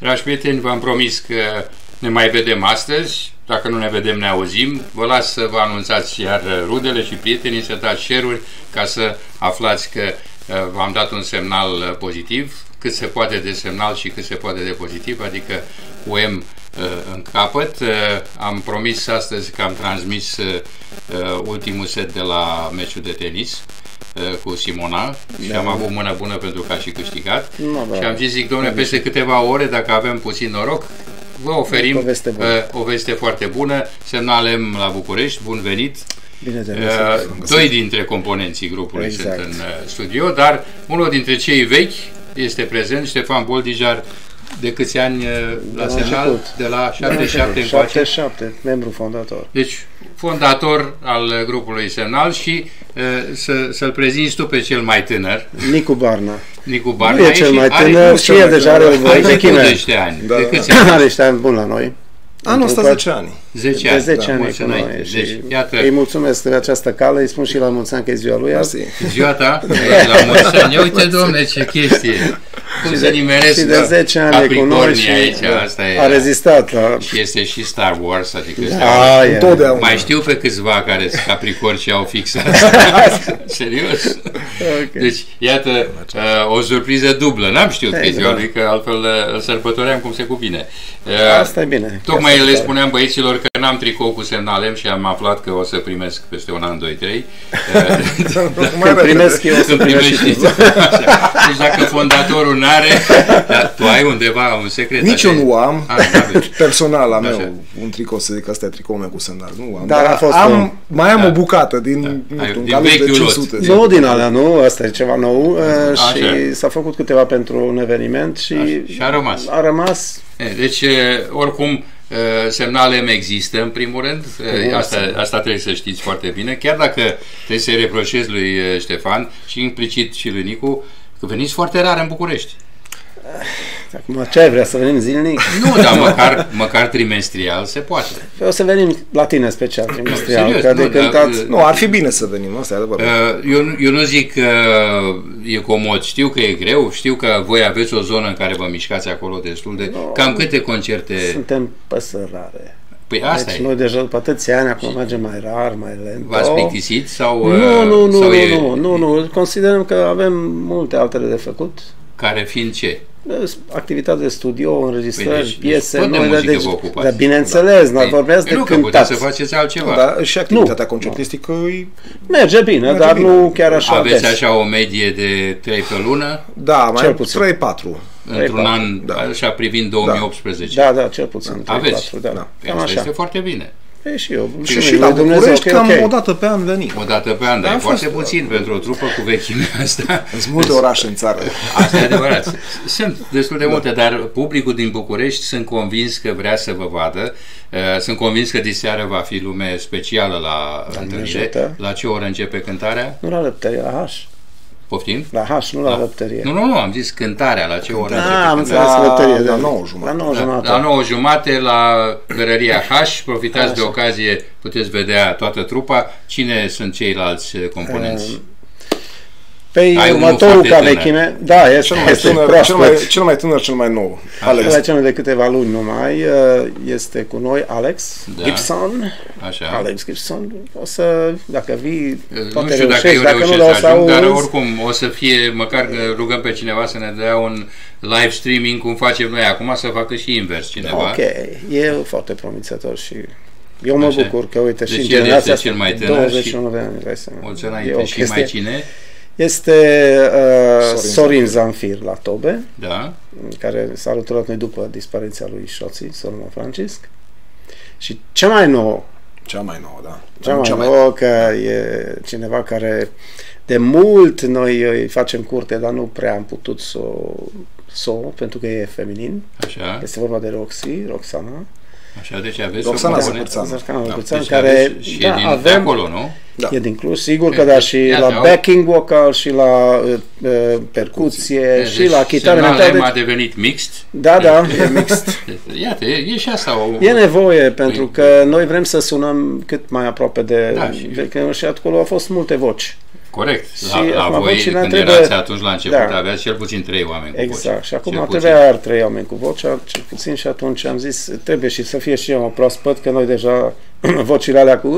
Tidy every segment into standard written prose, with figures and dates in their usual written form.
Dragi prieteni, v-am promis că ne mai vedem astăzi. Dacă nu ne vedem, ne auzim. Vă las să vă anunțați iar rudele și prietenii, să dați share-uri ca să aflați că v-am dat un semnal pozitiv, cât se poate de semnal și cât se poate de pozitiv, adică cu M în capăt. Am promis astăzi că am transmis ultimul set de la meciul de tenis cu Simona și am avut mână bună pentru că a și câștigat. Și am zis, zic, domnule, peste câteva ore, dacă avem puțin noroc, vă oferim o veste foarte bună, semnal M la București, bun venit. Doi dintre componenții grupului sunt în studio, dar unul dintre cei vechi este prezent, Ștefan Boldijar. De câți ani la semnal? De la 77 încoace? 77, membru fondator. Deci, fondator al grupului Semnal și să-l prezinți tu pe cel mai tânăr. Nicu Barna. Nicu Barna. Nu e cel mai tânăr și el deja are o vechime. De niște ani. Da. De câți ani? Are niște ani buni la noi. Anul ăsta 10 ani. 10 ani. De 10 ani cu noi. Deci, iată. Îi mulțumesc de această cale, îi spun și la mulți ani că e ziua lui azi. Ziua ta? La mulți ani. Uite, domne, ce chestie. Cum să nimeresc și de 10 ani e cu noi și aici, asta e, a rezistat la... Și este și Star Wars, adică mai știu pe câțiva care sunt capricorni și au fixat. Serios? Okay. Deci, iată, o surpriză dublă. N-am știut că e ziua lui, că altfel îl sărbătoream cum se cuvine. Asta e bine. Tocmai le spuneam băieților că n-am tricou cu semnal M și am aflat că o să primesc peste un an, 2, 3. Când primesc eu, o să primești și tu. Deci dacă fondatorul n-are, tu ai undeva un secret? Nici eu nu am, personal la meu, un tricou, să zic, ăsta e tricoul meu cu semnal, nu am. Dar mai am o bucată din vechiul lot. Nu din alea, nu, asta e ceva nou și s-a făcut câteva pentru un eveniment și a rămas. Deci, oricum, semnal M există, în primul rând, asta trebuie să știți foarte bine, chiar dacă trebuie să-i reproșez lui Ștefan și implicit și lui Nicu, că veniți foarte rar în București. Acum ce ai vrea, să venim zilnic? Nu, dar măcar trimestrial se poate. O să venim la tine special, trimestrial. Serios, nu, ar fi bine să venim, asta e adevărat. Eu nu zic că e comod, știu că e greu, știu că voi aveți o zonă în care vă mișcați acolo destul de... Cam câte concerte... Suntem păsări rare. Păi asta deci noi deja după atâția ani acum mergem mai rar, mai lent. V-ați plictisit sau... Nu, considerăm că avem multe altele de făcut. Care fiind ce? Activitate de studio, înregistrări, piese, tot de muzică vă ocupați. Dar bineînțeles, noi vorbesc de cântat. Nu, că puteți să faceți altceva. Dar și activitatea concertistică merge bine, dar nu chiar așa. Aveți așa o medie de 3 pe lună? Da, mai 3-4. Într-un an, așa privind 2018. Da, cel puțin. Aveți? Da. Asta este foarte bine. Și eu. Și la București cam o dată pe an venim. O dată pe an, dar e foarte puțin pentru o trupă cu vechimea asta. Sunt multe orașe în țară. Asta e adevărat. Sunt destul de multe, dar publicul din București sunt convins că vrea să vă vadă. Sunt convins că diseară va fi lume specială la întâlnire. La ce oră începe cântarea? Nu la Lăptărie, la H. Poftim? La H, nu la Lăptărie. Nu, am zis cântarea, la ce oră începe am înțeles Lăptărie. La 9:30. La 9:30 la Berăria H. Profitați de ocazie, puteți vedea toată trupa. Cine sunt ceilalți componenți? Păi următorul ca vechime, cel mai tânăr, cel mai nou. Alex. Cel de câteva luni numai, este cu noi Alex Gibson. Așa. Alex Gibson. O să, dacă vii, nu știu dacă eu reușesc să ajung, dar oricum o să fie, măcar rugăm pe cineva să ne dea un live streaming cum facem noi acum, să facă și invers cineva. Ok, e foarte promițător și eu mă bucur că, uite, deci și în generația asta, 21 de ani, vrei să mulți înainte și mai cine? Este Sorin Zanfir la tobe, care s-a alăturat noi după dispariția lui Șoții, Sorina Francisc. Și cea mai nouă, că e cineva care de mult noi îi facem curte, dar nu prea am putut să pentru că e feminin. Așa. Este vorba de Roxana. Așa, deci aveți Roxana Zăpârțanu, care e de acolo, nu? Da. E din Cluj, sigur că și la backing vocal, și la percuție, și la chitară. Semnal M a devenit mixt. Da, e mixt. Iată, e și asta. E nevoie, pentru că noi vrem să sunăm cât mai aproape de... și acolo au fost multe voci. Corect. La voi, când erați atunci la început, aveați cel puțin 3 oameni cu vocea. Exact. Și acum trebuia 3 oameni cu vocea, cel puțin, și atunci am zis, trebuie și să fie și eu proaspăt, că noi deja vocile alea cu...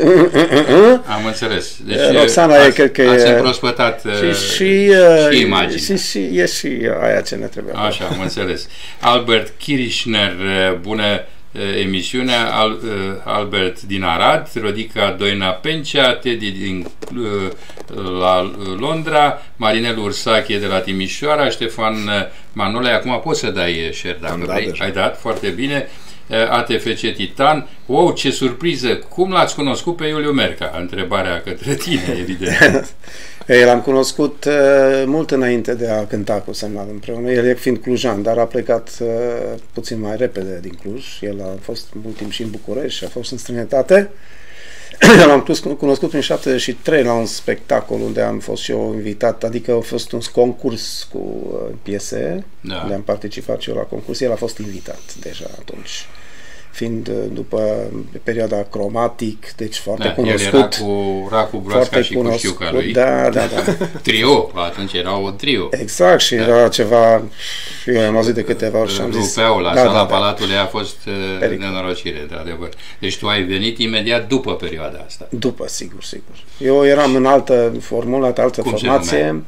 Am înțeles. Deci Roxana cred că ați împrospătat și imagine. Și e și aia ce ne trebuie. Așa, am înțeles. Albert Kirchner, bună emisiunea, Albert din Arad, Rodica Doina Pencea, Teddy din la Londra, Marinel Ursache de la Timișoara, Ștefan Manole. Acum poți să dai share dacă vrei. Ai dat, foarte bine. ATFC Titan. Wow, ce surpriză! Cum l-ați cunoscut pe Iuliu Merca? Întrebarea către tine, evident. L-am cunoscut mult înainte de a cânta cu Semnal împreună. El fiind clujan, dar a plecat puțin mai repede din Cluj. El a fost mult timp și în București și a fost în străinătate. L-am cunoscut prin 73 la un spectacol unde am fost și eu invitat, adică a fost un concurs cu piese, unde am participat și eu la concurs. El a fost invitat deja atunci, fiind după perioada Cromatic, deci foarte cunoscut. El era cu Racu Broasca și cu Șiuca lui. Da. Trio, atunci era o trio. Exact, și era ceva, eu am auzit de câteva ori și am zis... Rupeau la sala Palatului, a fost nenorocire, într-adevăr. Deci tu ai venit imediat după perioada asta. După, sigur. Eu eram în altă formulă, altă formație.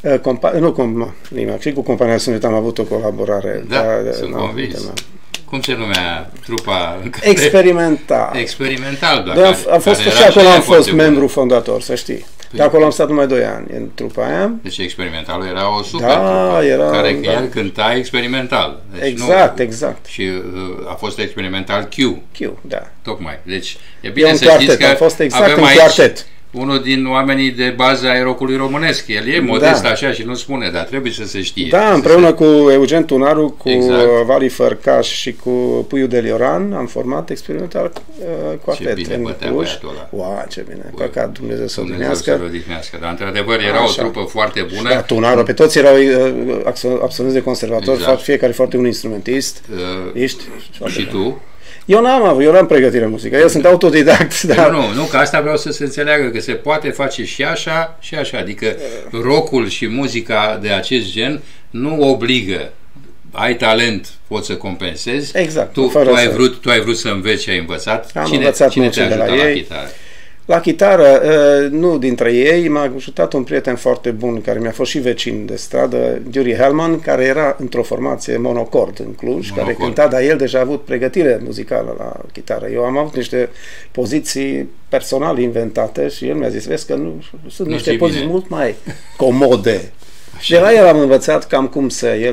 Și cu Compania Sunet am avut o colaborare. Sunt convins. Cum se numea trupa? Experimental. Doar. A fost și acolo am fost membru fondator, să știi. De acolo am stat numai 2 ani în trupa aia. Deci Experimentalul era o super trupă, care el cânta experimental. Deci exact. Și a fost Experimental Q. Da. Tocmai. Deci e bine să știți că a fost exact avem în aici quartet. Unul din oamenii de bază ai rockului românesc. El e modest așa și nu spune, dar trebuie să se știe. Da, împreună cu Eugen Tunaru, cu Vali Fărcaș și cu Puiu de Lioran am format Experimental Quartet. Ce bine bătea băiatul ăla. Wow, ce bine. Păcat, Dumnezeu să odihnească. Dar într-adevăr era o trupă foarte bună. Da, Tunaru, pe toți erau absolvenți de conservator, fiecare foarte un instrumentist. Și tu? Eu n-am pregătire muzică, eu sunt autodidact. Nu, că asta vreau să se înțeleagă, că se poate face și așa, și așa. Adică rockul și muzica de acest gen nu obligă. Ai talent, poți să compensezi. Exact. Tu ai vrut să înveți și ai învățat. Cine te ajută la chitară? La chitară, nu dintre ei, m-a ajutat un prieten foarte bun, care mi-a fost și vecin de stradă, Yuri Helman, care era într-o formație monocord în Cluj, care cânta, dar el deja a avut pregătire muzicală la chitară. Eu am avut niște poziții personale inventate și el mi-a zis, vezi că sunt niște poziții mult mai comode. De la el am învățat cam cum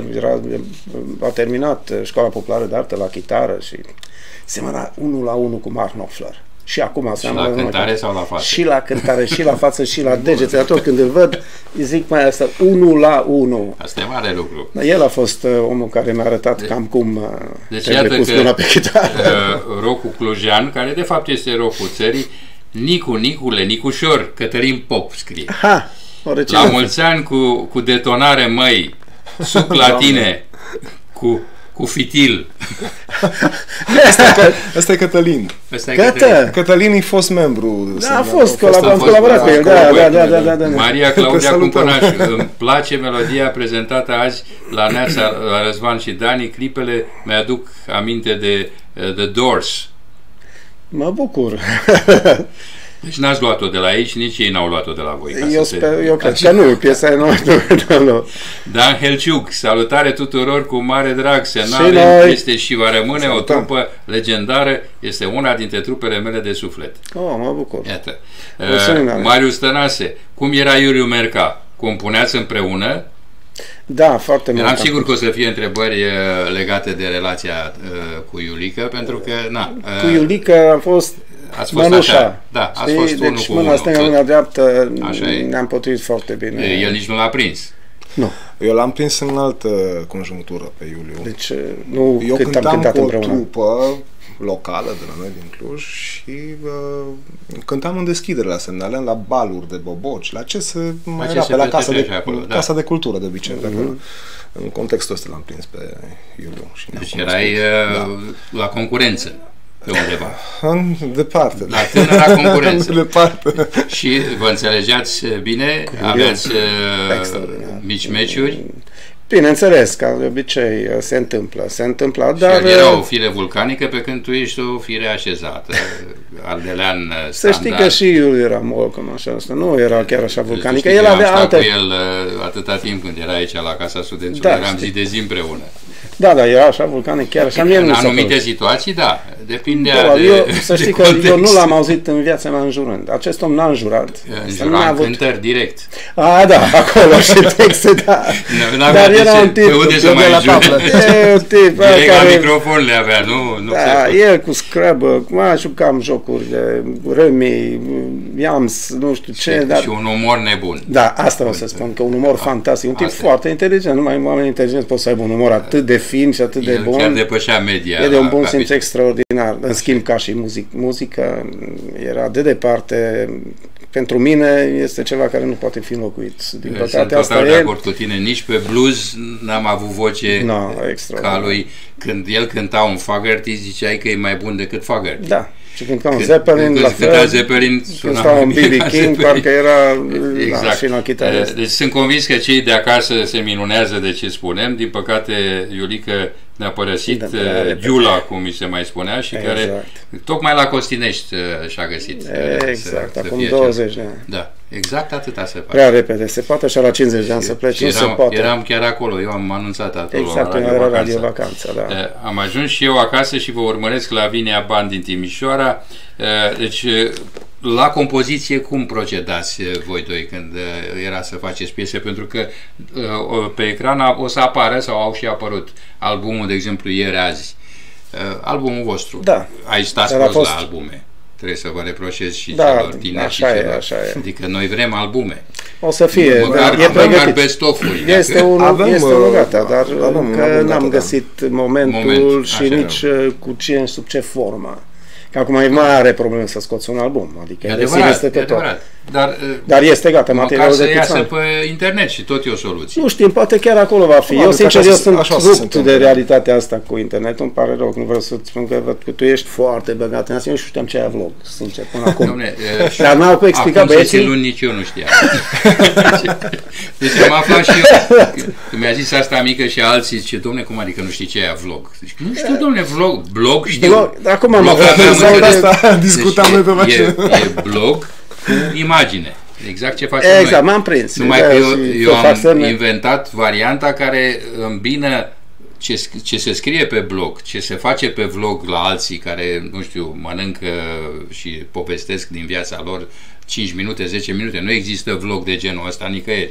a terminat Școala Populară de Artă la chitară și semăna 1 la 1 cu Mark Knopfler. Și acum și la cântare sau la față? Și la cântare, și la față, și la degete. Atunci când îl văd, îi zic mai asta, 1 la 1. Asta e mare lucru. El a fost omul care mi-a arătat cam cum trebuie pus mâna pe chitară. Rockul clujean, care de fapt este rockul țării, Nicușor, Cătălin Pop scrie. La mulți ani cu detonare, măi, suc la tine, cu fitil. Asta e Cătălin. Cătălin e fost membru. Da, a fost colaborat cu el. Da. Maria Claudia Cumpănaș. Îmi place melodia prezentată azi la Neața, la Răzvan și Dani. Clipele mi-aduc aminte de The Doors. Mă bucur. Deci n-ați luat-o de la aici, nici ei n-au luat-o de la voi. Eu cred că nu, piesa e nu. Dan Helciuc, salutare tuturor cu mare drag. Semnal este și va rămâne o trupă legendară, este una dintre trupele mele de suflet. Mă bucur. Iată. Marius Tănase, cum era Iuliu Merca? Compuneați împreună? Da, foarte mult. Eram sigur că o să fie întrebări legate de relația cu Iulica, pentru că cu Iulica a fost ați fost așa. Da, ați fost unul deci cu mâna stângă, mâna dreaptă, ne-am potrivit foarte bine. El nici nu l-a prins. Nu. Eu l-am prins în altă conjunctură pe Iuliu. Deci eu cântam cu o trupă locală de la noi din Cluj și cântam în deschidere la Semnalean, la baluri de boboci, la ce se mai era pe la Casa de Cultură de obicei. În contextul ăsta l-am prins pe Iuliu. Deci erai la concurență. pe undeva. Departe. La tânăra concurență. Departe. Și vă înțelegeați bine? Aveați mici meciuri? Bineînțeles, ca de obicei se întâmplă, dar... era o fire vulcanică, pe când tu ești o fire așezată, ardelean standard. Să știi că și Iuliu era molcom, așa, nu era chiar așa vulcanică. El avea alte... cu el atâta timp când era aici la Casa Studenților, eram zi de zi împreună. Da, era așa vulcanic, chiar așa. În anumite situații, da, depindea să știi că eu nu l-am auzit în viața mea înjurând. Acest om n-a înjurat. Înjura în cântări direct. Da, acolo și texte, da. Dar era un tip. Pe unde să mai înjure? Direct la microfon le avea, nu? Da, el cu Scrabble, mai jucam jocuri de Remy, Yams, nu știu ce. Și un umor nebun. Da, asta o să spun, că un umor fantastic. Un tip foarte inteligent. Numai oamenii inteligenți pot să aibă un umor atât de fin și atât de bun. Chiar depășea media. E de un bun simț extraordinar. În schimb, ca și muzică era de departe. Pentru mine este ceva care nu poate fi înlocuit. Din păcate, asta sunt de acord cu tine. Nici pe blues n-am avut voce ca lui. Când el cânta un Fogerty, ziceai că e mai bun decât Fogerty. Da. Și când cânta un Zeppelin, la fel. Zeppelin, când stau un B.B. King, parcă era exact. Și la chitară. Deci sunt convins că cei de acasă se minunează de ce spunem. Din păcate, Iulică ne-a părăsit Giula, cum mi se mai spunea, și care tocmai la Costinești și-a găsit. Exact, acum 20 de ani. Da, exact atâta se poate. Prea repede, se poate așa la 50 de ani să pleci, nu se poate. Eram chiar acolo, eu am anunțat acolo. Exact, era Radio Vacanță, da. Am ajuns și eu acasă și vă urmăresc la Vinia Band din Timișoara. Deci, la compoziție, cum procedați voi doi când era să faceți piese? Pentru că pe ecran o să apară, sau au și apărut albumul, de exemplu, ieri azi. Albumul vostru. Da. Ai stat prost la albume. Trebuie să vă reproșez și celor tineri și celor. Așa e. Adică noi vrem albume. O să fie. Măcar best-of-uri. Este unul gata, dar încă n-am găsit momentul și nici cu cine, sub ce formă. Că acum e mare problemă să scoți un album. Adică e adevărat. Dar este gata, materialul de să iasă pe internet și tot e o soluție. Nu știm, poate chiar acolo va fi. Eu, sincer, sunt rupt de realitatea asta cu internet. Îmi pare rău că nu vreau să-ți spun că văd că tu ești foarte băgat în asta. Eu nu știam ce e vlog, sincer, până acum. Dom'le, dar n-au cu explicat băieții. Acum nici eu nu știam. Deci am aflat și eu. Mi-a zis asta mică și alții, zice, dom'le, cum adică nu știi ce e vlog? Zic, nu știu, dom'le, blog știu. Acum am aflat asta, discutam noi pe mașină. E blog cu imagine. Exact ce facem noi. Exact, m-am prins. Numai că eu am inventat varianta care îmbină ce se scrie pe blog, ce se face pe vlog la alții care, nu știu, mănâncă și povestesc din viața lor 5 minute, 10 minute. Nu există vlog de genul ăsta nicăieri.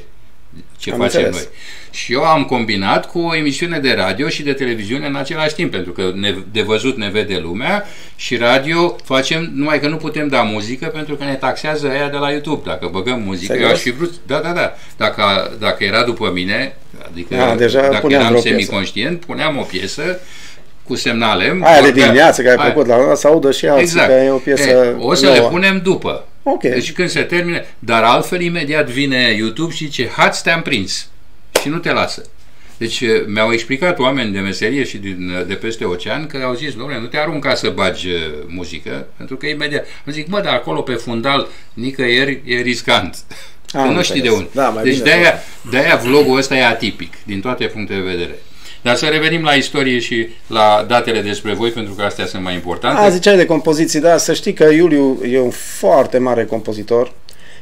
Ce facem noi. Și eu am combinat cu o emisiune de radio și de televiziune în același timp, pentru că de văzut ne vede lumea și radio facem, numai că nu putem da muzică pentru că ne taxează aia de la YouTube. Dacă băgăm muzică, eu aș fi vrut, da. Dacă era după mine, adică dacă eram semiconștient, puneam o piesă cu semnale. Aia de dimineață, care ai plăcut la ăla, să audă și alții, că e o piesă o să le punem după. Okay. Deci când se termine, dar altfel imediat vine YouTube și zice, hați, te-am prins și nu te lasă. Deci mi-au explicat oameni de meserie și de peste ocean că au zis, dom'le, nu te arunca să bagi muzică, pentru că imediat, îmi zic, dar acolo pe fundal nicăieri e riscant. Nu știi de unde. Da, deci de-aia vlogul ăsta e atipic, din toate punctele de vedere. Dar să revenim la istorie și la datele despre voi, pentru că astea sunt mai importante. Ziceai de compoziții, da, să știi că Iuliu e un foarte mare compozitor.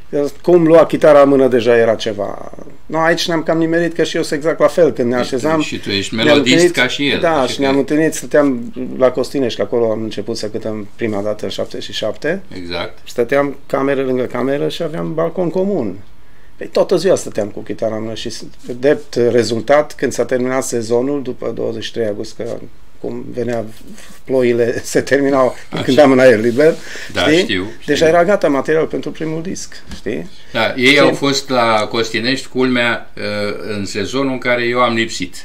Cum lua chitara în mână deja era ceva. No, aici ne-am cam nimerit, că și eu sunt exact la fel. Când ne așezam... Și tu ești melodist ca și el. Da, și ne-am întâlnit, stăteam la Costinești, că acolo am început să cântăm prima dată în 77. Exact. Stăteam cameră lângă cameră și aveam balcon comun. Păi toată ziua stăteam cu chitara în mână și drept rezultat, când s-a terminat sezonul, după 23 august, că cum venea ploile, se terminau când am în aer liber. Da, știu. Deja era gata material pentru primul disc, știi? Da, ei au fost la Costinești, culmea, în sezonul în care eu am lipsit.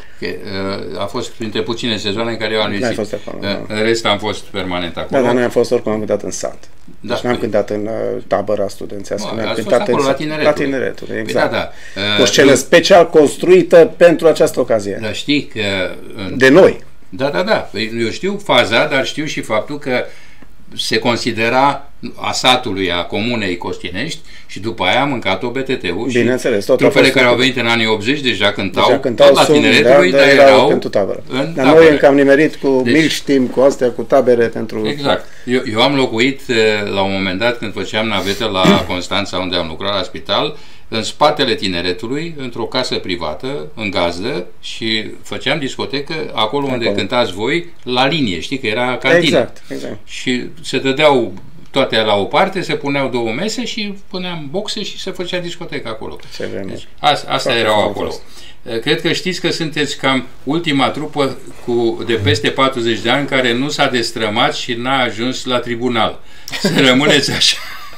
A fost printre puține sezoane în care eu am lipsit. Fost acolo, în rest am fost permanent acolo. Da, dar noi am fost oricum, am cântat în sat. Deci n-am cântat în tabăra studențească, ne-am cântat la tineretul. Exact. Da. Cu o scenă special construită pentru această ocazie. Dar știi că... De noi. Da. Eu știu faza, dar știu și faptul că se considera a satului, a comunei Costinești și după aia a mâncat-o BTT-ul și trupele care au venit în anii 80 deja cântau tot la Tineretului, dar erau pentru tabără. În dar noi încă am nimerit cu Milștim, cu astea, cu tabere pentru... Exact. Eu am locuit la un moment dat când făceam navetă la Constanța, unde am lucrat la spital, în spatele Tineretului, într-o casă privată, în gazdă, și făceam discotecă acolo unde cântați voi, la linie, știi că era cantină. Exact. Și se dădeau toate la o parte, se puneau două mese și puneam boxe și se făcea discotecă acolo. Deci, astea erau acolo. Cred că știți că sunteți cam ultima trupă de peste 40 de ani care nu s-a destrămat și n-a ajuns la tribunal. Să rămâneți așa.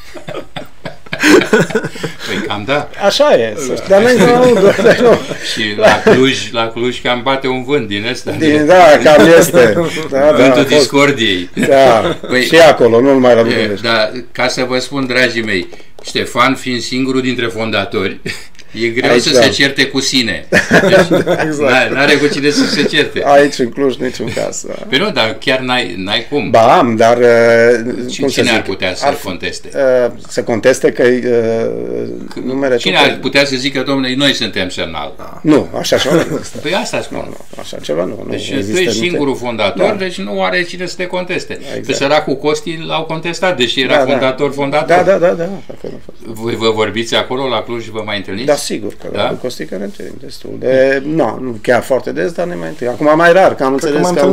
Păi cam da. Așa e. Dar nu. Și la Cluj cam bate un vânt din ăsta. Da, cam este. Vântul discordiei. Da, și acolo, nu numai la București. Da, ca să vă spun, dragii mei, Ștefan fiind singurul dintre fondatori, e greu aici, să se certe cu sine. Deci, exact. N-are cu cine să se certe. Aici, în Cluj, niciun caz. Păi nu, dar chiar n-ai cum. Ba am, dar... Cine ar putea să conteste? Să conteste că numere... Cine ar putea să zică, domnule, noi suntem semnal? Nu, așa ceva nu este. Păi asta spun. Nu, așa ceva nu. Deci tu ești singurul fondator, deci nu are cine să te conteste. Pe săracul Costi l-au contestat, deși era fondator. Da. Voi vă vorbiți acolo la Cluj și vă mai întâlniți? Da, sigur că cu Costi că ne întâlnim destul de... Nu chiar foarte des, dar ne mai întâlnim. Acum mai rar, că am înțeles că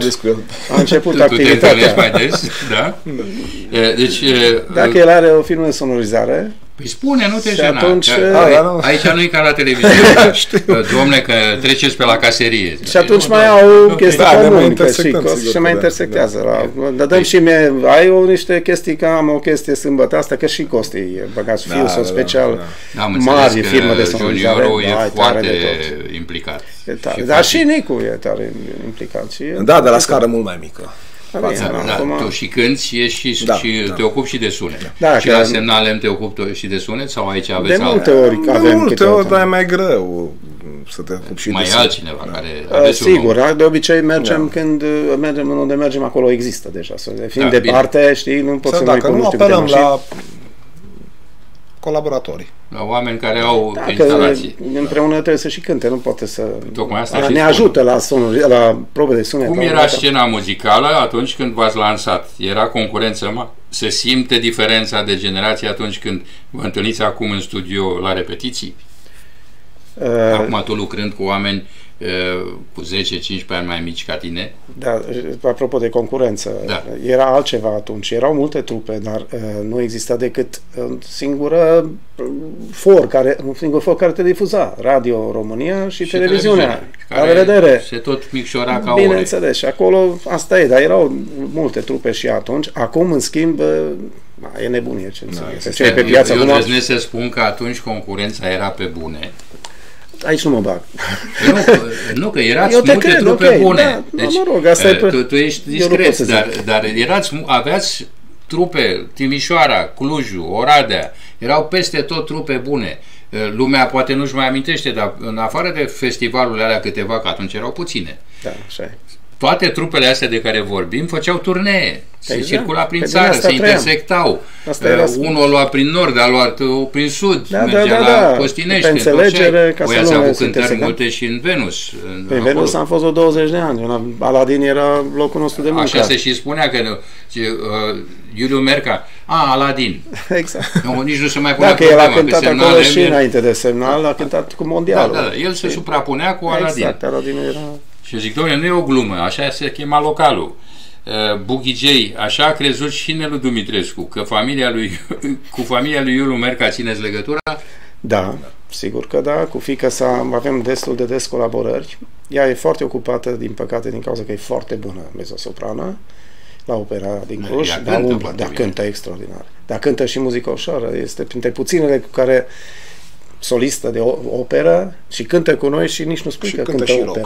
a început activitatea. Tu te întâlnești mai des, da? Deci... Dacă el are o firmă de sonorizare... Păi spune, nu te jena. Atunci, aici nu e ca la televiziune. Dom'le, că treceți pe la caserie. Și atunci mai au chestii comune, și mai intersectează. Dar dăm și mie, ai niște chestii, că am o chestie sâmbătă asta, că și Costi băgați fiul sau special mari firmă de sonorizare. Juniorul e foarte implicat. Dar și Nicu e tare implicat. Da, de la scară mult mai mică. Tu și cânti și te ocupi și de sunet. Și la Semnal te ocupi și de sunet sau aici aveți de multe ori avem. De multe ori, dar e mai greu să te ocupi și de sunet. Mai altcineva care... Sigur, de obicei mergem când mergem unde mergem, acolo există deja. Fiind departe, știi, nu poți să mai cunoști. Dacă nu apelăm la colaboratorii. La oameni care au instalații. Împreună trebuie să și cânte, nu poate să... Tocmai asta ne ajută la probe de sunet. Cum era scena muzicală atunci când v-ați lansat? Era concurență? Se simte diferența de generație atunci când vă întâlniți acum în studio la repetiții? Acum tu lucrând cu oameni cu 10-15 ani mai mici ca tine. Da, apropo de concurență, era altceva atunci. Erau multe trupe, dar nu exista decât un singur for care te difuza, Radio România și televiziunea. La revedere! Se tot micșora ca bineînțeles, și acolo asta e, dar erau multe trupe și atunci. Acum, în schimb, e nebunie ce înțeleg. Pe piața eu îndrăznesc să spun că atunci concurența era pe bune. Aici nu mă bag. Nu, că erați multe trupe bune. Deci, mă rog, asta tu ești discret, dar aveați trupe, Timișoara, Clujul, Oradea, erau peste tot trupe bune. Lumea poate nu-și mai amintește, dar în afară de festivalurile alea câteva, că atunci erau puține. Da, așa e. Toate trupele astea de care vorbim făceau turnee, se circula prin țară, se intersectau. Unul o lua prin nord, a luat prin sud, mergea la Costinești, pe înțelegere, ca voi ați avut cântări multe și în Venus. În Venus am fost 20 de ani, Aladin era locul nostru de muncă. Așa se și spunea că Iuliu Merca, Aladin. Exact. Nici nu se mai punea problema. Dacă el a cântat acolo și înainte de Semnal, a cântat cu Mondialul. Da, el se suprapunea cu Aladin. Exact, Aladinul era... Și zic, dom'le, nu e o glumă, așa se chema localul. Bughigei, așa a crezut și Nelu Dumitrescu, că cu familia lui Iuliu Merca țineți legătura? Da, sigur că da, cu fiica sa avem destul de des colaborări. Ea e foarte ocupată, din păcate, din cauza că e foarte bună mezosoprană la opera din Cluj, dar cântă extraordinar. Dar cântă și muzică ușoară, este printre puținele cu care solistă de operă și cântă cu noi și nici nu spui că cântă opera.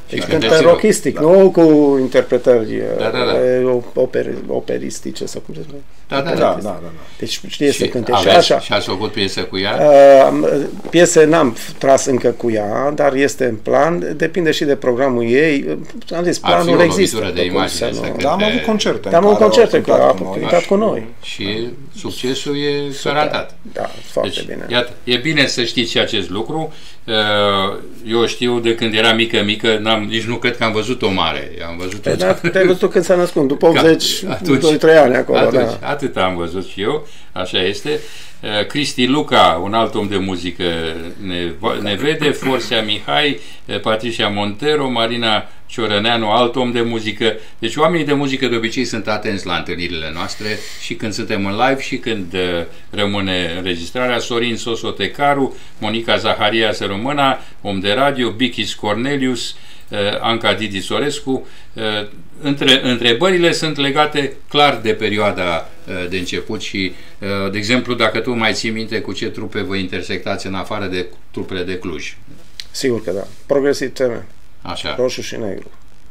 Deci cântă rockistic, nu cu interpretări operistice sau cum se spune. Da. Deci știe să cânte și așa. Și ați făcut piesă cu ea? Piese n-am tras încă cu ea, dar este în plan. Depinde și de programul ei. Am zis, planul există. De imagine, da, am avut concerte. Am avut concerte, că a cântat cu noi. Și succesul e garantat. Da, foarte bine. Iată, e bine să știți și acest lucru. Eu știu de când era mică, nici nu cred că am văzut-o mare. Am văzut-o. Te-ai văzut când s-a născut, după 82-3 ani acolo. Atât am văzut și eu, așa este. Cristi Luca, un alt om de muzică, ne vede, Forțea Mihai, Patricia Montero, Marina Ciorăneanu, alt om de muzică. Deci oamenii de muzică de obicei sunt atenți la întâlnirile noastre și când suntem în live și când rămâne înregistrarea. Sorin Sosotecaru, Monica Zaharia Sărămâna, om de radio, Bichis Cornelius, Anca Didi Sorescu. Întrebările sunt legate clar de perioada de început și, de exemplu, dacă tu mai ții minte cu ce trupe vă intersectați în afară de trupele de Cluj. Sigur că da. Progresiv teme. Așa. Roșu și negru.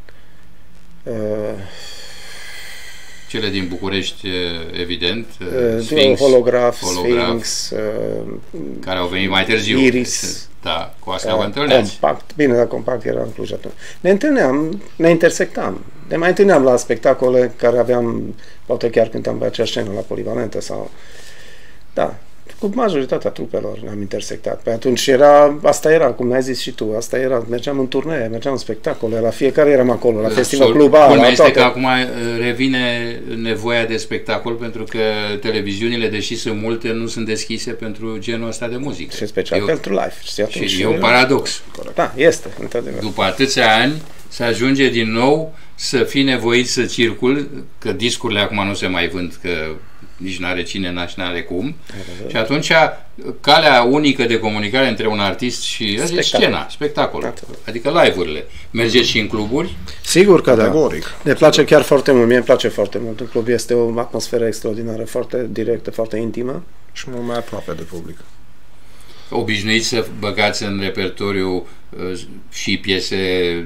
Cele din București, evident. Holograf, Sphinx, care au venit mai târziu. Iris. Da, cu asta vă întâlneați. Compact. Bine, dar Compact era în Cluj atunci. Ne întâlneam, ne intersectam. Ne mai întâlneam la spectacole care aveam, poate chiar cântam pe aceeași scenă la Polivalentă sau... Da, cu majoritatea trupelor ne-am intersectat. Pe atunci asta era, cum ai zis și tu, asta era, mergeam în turnee, mergeam în spectacole, la fiecare eram acolo, la Festival Club A, la este că acum revine nevoia de spectacol, pentru că televiziunile, deși sunt multe, nu sunt deschise pentru genul ăsta de muzică. Și special pentru live. Și e un paradox. Da, este, într-adevăr. După atâția ani, se ajunge din nou să fii nevoit să circul, că discurile acum nu se mai vând, că nici n-are cine, n-are cum. Și atunci calea unică de comunicare între un artist și scena, spectacol, adică live-urile. Mergeți și în cluburi? Sigur că da. Ne place chiar foarte mult, mie îmi place foarte mult. Un club este o atmosferă extraordinară, foarte directă, foarte intimă. Și mult mai aproape de public. Obișnuiți să băgați în repertoriu și piese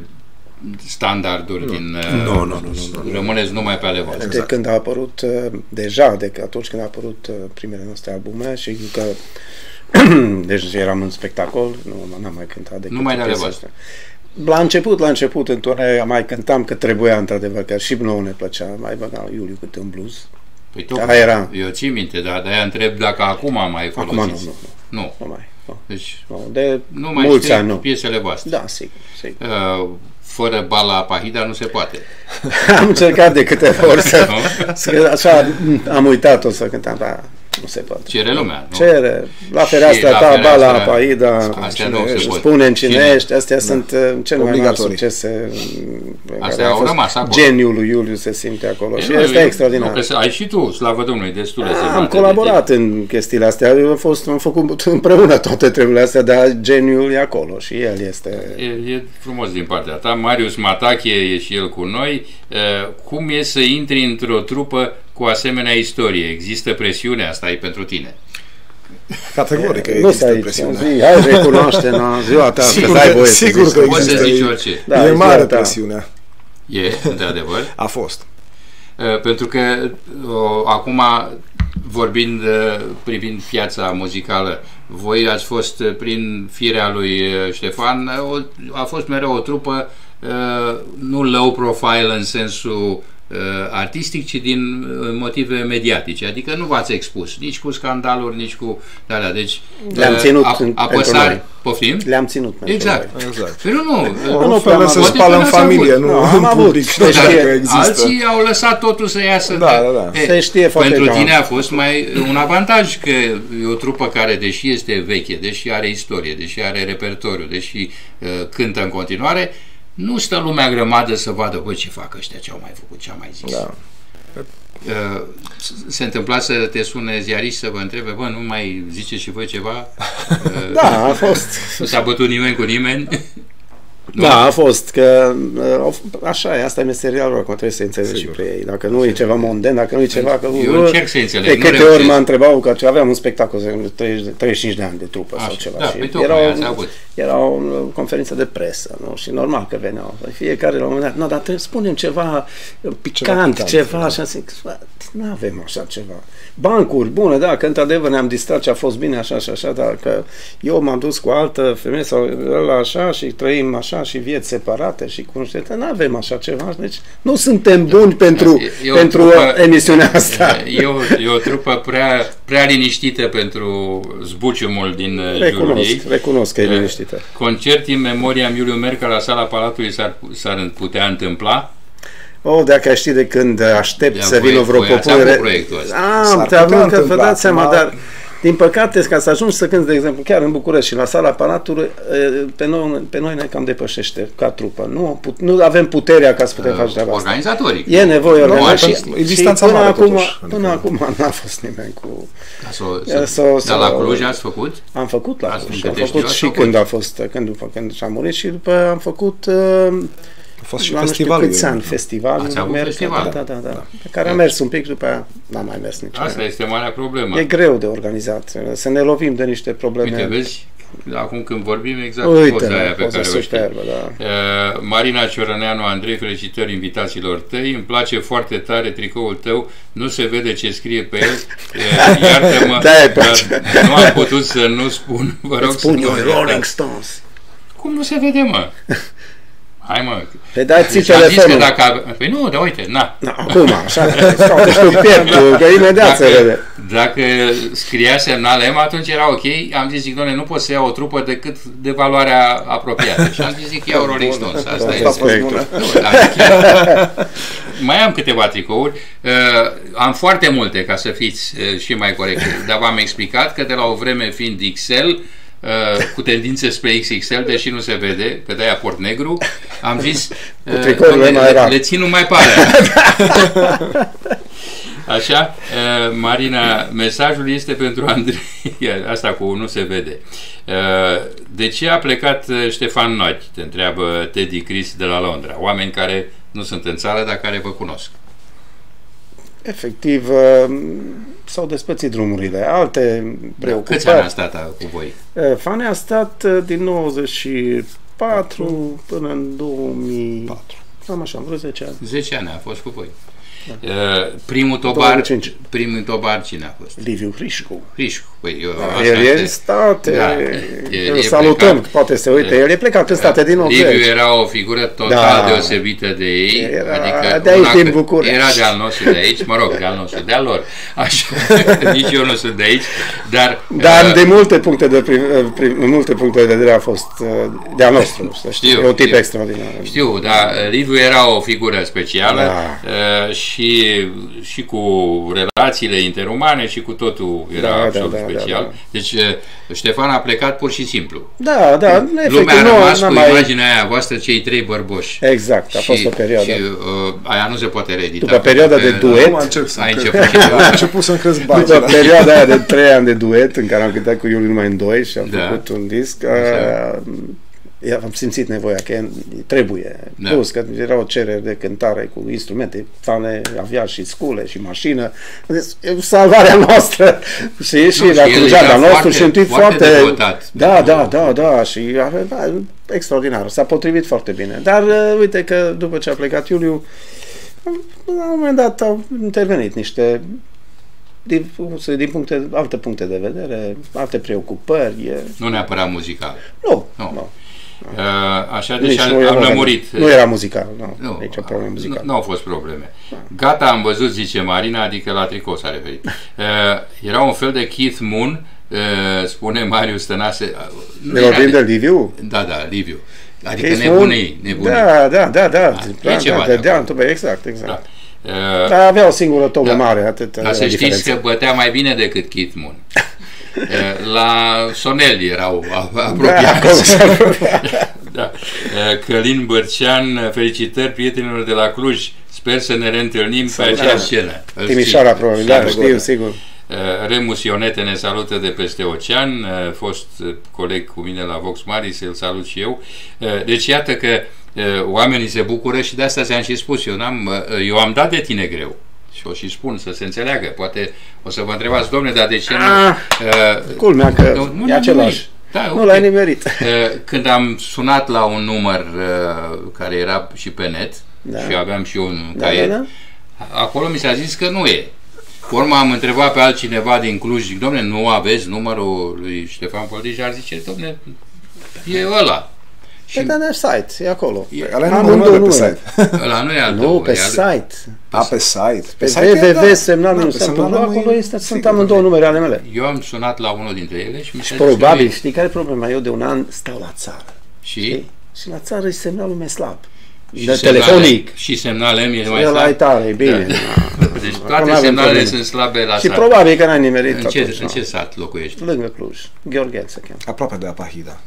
standarduri din... Nu. Rămâneți numai pe ale voastre. De când a apărut, atunci când a apărut primele noastre albume și că deci eram în spectacol, n-am mai cântat decât numai de ale voastre. La început, în turnee mai cântam că trebuia într-adevăr, că și nouă ne plăcea, mai băga Iuliu câte un blues. Păi era. Eu țin minte, dar de-aia întreb dacă acum mai folosiți. Acum nu mai. Deci nu mai mulți ani, piesele voastre. Da, sigur. Fără Bala Pahida nu se poate. Am încercat de câteva ori așa am uitat-o să cântam, dar nu se poate. Cere lumea, nu? Cere. La fereastra ta, Bala Pahida, spune-mi cine ești, astea sunt cele mai mari succese. Astea au rămas acolo. Geniul lui Iuliu se simte acolo și este extraordinar. Ai și tu, slavă Domnului, destule. Am colaborat în chestiile astea, am făcut împreună toate treburile astea, dar geniul e acolo și el este... E frumos din partea ta. Marius Matache e și el cu noi. Cum e să intri într-o trupă cu asemenea istorie? Există presiune? Asta e pentru tine. Categoric că există presiune. Hai, recunoaște, ziua ta, sigur că ai voie sigur că poți să zici orice. Da, e mare presiunea. E, într-adevăr. A fost. Pentru că acum, privind piața muzicală, voi ați fost prin firea lui Ștefan, a fost mereu o trupă nu low profile în sensul artistic, ci din motive mediatice. Adică nu v-ați expus nici cu scandaluri, nici cu alea. Deci le-am ținut apăsare. Poftim? Le-am ținut. Exact. Păi nu prea se spală în familie, nu în public. Alții au lăsat totul să iasă. Da. Se știe foarte pentru tine a fost mai un avantaj că e o trupă care, deși este veche, deși are istorie, deși are repertoriu, deși cântă în continuare, nu stă lumea grămadă să vadă, bă, ce fac ăștia, ce au mai făcut, ce au mai zis. Da. Se întâmpla să te sune ziariști să vă întrebe, bă, nu mai ziceți și voi ceva? Da, a fost. Nu s-a bătut nimeni cu nimeni? Da, a fost, că așa e, asta e meserialul, acum trebuie să înțelegi și pe ei. Dacă nu e ceva monden, dacă nu e ceva... Eu încerc să înțeleg. De câte ori mă întrebau, că aveam un spectacol de 35 de ani de trupă sau ceva. Da, și era o conferință de presă, nu? Și normal că veneau. Fiecare la un moment dat, no, dar trebuie să spunem ceva picant, ceva așa, zic, nu avem așa ceva. Bancuri, bune, da, că într-adevăr ne-am distrat și a fost bine așa și așa, dar că eu m-am dus cu altă femeie sau ăla așa și trăim așa și vieți separate și cunoștințe, nu avem așa ceva, deci nu suntem buni pentru emisiunea asta. E o trupă prea liniștită pentru zbuciumul din jurul ei. Recunosc că e liniștită. Concert în memoria Iuliu Merca la Sala Palatului s-ar putea întâmpla? Dacă ai ști de când aștept să vină vreo propunere... Că vă dați seama, dar din păcate, ca să ajungi să cânti, de exemplu, chiar în București și la Sala Palatului, pe noi ne cam depășește ca trupă. Nu avem puterea ca să putem face treaba asta. Organizatoric. E nevoie organizatoric. Și distanța mare, până acum n-a fost nimeni cu... Dar la Cluj ați făcut? Am făcut la Cluj. Am făcut și când a fost, când și-a murit și după am făcut... A fost și festivalul. Câți ani festival. Ați avut festival? Da. Pe care am mers un pic, după aia n-am mai mers nici. Asta este marea problemă. E greu de organizat. Să ne lovim de niște probleme. Uite, vezi, acum când vorbim exact poza aia pe care o știi. Marina Ciorăneanu, Andrei, felicitări invitațiilor tăi. Îmi place foarte tare tricoul tău. Nu se vede ce scrie pe el. Iartă-mă, dar nu am putut să nu spun. Vă rog să nu Rolling Stones. Cum nu se vede, mă? Hai, mă. Păi dați telefonul. Păi nu, dar uite, na. Acum, așa, că știu pieptul, că imediat se vede. Dacă scria semnal M, atunci era ok. Am zis, doamne, nu pot să iau o trupă decât de valoarea apropiată. Și am zis, iau Rolling Stones. Asta e. Mai am câteva tricouri. Am foarte multe, ca să fiți și mai corecți. Dar v-am explicat că de la o vreme fiind XL, cu tendințe spre XXL, deși nu se vede, că de-aia port negru, am zis le țin numai pe alea. Așa, Marina, mesajul este pentru Andrei, asta cu nu se vede. De ce a plecat Ștefan Noachi? Te întreabă Teddy Chris de la Londra. Oameni care nu sunt în țară, dar care vă cunosc. Efectiv, s-au despățit drumurile. Alte preocupări. Câți ani a stat cu voi? Fane a stat din 94 până în 2004. Am așa, vreo 10 ani. 10 ani a fost cu voi. Da. Primul tobar cine a fost? Liviu Hrișcu. Păi, el e în state. Da, îl salutăm, plecat, poate se uite. El e plecat în state din 80. Liviu era o figură total deosebită de ei. Adică de aici din București. Era de-al nostru de aici, mă rog, de-al nostru, de-al lor. Așa, nici eu nu sunt de aici. Dar de multe puncte de vedere a fost de-al nostru. Știu, e un tip extraordinar. Știu, dar Liviu era o figură specială și cu relațiile interumane și cu totul era absolut special. Da. Deci Ștefan a plecat pur și simplu. Da. Lumea a rămas cu imaginea aia voastră, cei trei bărboși. Exact, a fost o perioadă. Și aia nu se poate reedita. După perioada de duet, a început să-mi cresc bani. După perioada aia de 3 ani de duet, în care am cântat cu Iuliu numai în 2 și am făcut un disc, am simțit nevoia că trebuie. Plus că era o cerere de cântare cu instrumente, fane, avea și scule și mașină. Deci, salvarea noastră. Și la Clujada nostru și un tip foarte Da, și extraordinar. S-a potrivit foarte bine. Dar uite că după ce a plecat Iuliu, la un moment dat au intervenit niște din alte puncte de vedere, alte preocupări. Nu neapărat muzical. Nu. Așa, deci am lămurit. Nu era muzical, nici o problemă muzicală. Nu au fost probleme. Gata, am văzut, zice Marina, adică la tricou s-a referit. Era un fel de Keith Moon, spune Marius Tănase. Ne vorbim de Liviu? Da, Liviu. Adică nebunii. Da. Exact. Dar avea o singură tobă mare, atât. Dar să știți că bătea mai bine decât Keith Moon. La Sonel erau apropiați. Da. Călin Bărcean, felicitări prietenilor de la Cluj. Sper să ne reîntâlnim pe aceeași scenă. Timișoara, probabil, știu, sigur. Remus Ionete ne salută de peste ocean, fost coleg cu mine la Vox Mari, să-l salut și eu. Deci iată că oamenii se bucură și de asta ți-am și spus, eu am dat de tine greu. Și o și spun, să se înțeleagă. Poate o să vă întrebați, domne, dar de ce nu... Culmea că e același. Da, nu l-ai nimerit. Când am sunat la un număr care era și pe net, și aveam și eu un caiet, acolo mi s-a zis că nu e. Pe urmă am întrebat pe altcineva din Cluj, zic, domne, nu aveți numărul lui Ștefan Poldijar? Zice, domne, e ăla. Pe de site, e acolo. Ăla nu e pe site. Ăla nu e al tău. Nu, pe site. Pe site. Pe www.semnal-semnal.ro, acolo sunt amândouă numere ale mele. Eu am sunat la unul dintre ele și mi s-a zis probabil, știi care e problema? Eu de un an stau la țară. Și la țară e semnalul meu slab. De telefonic. Și semnalul meu e mai slab. El tare, e bine. Deci toate semnalele sunt slabe la țară. Și probabil că n-ai nimerit. În ce sat locuiești? Lângă Cluj. Gheorghe se cheamă. Aproape de Apahida.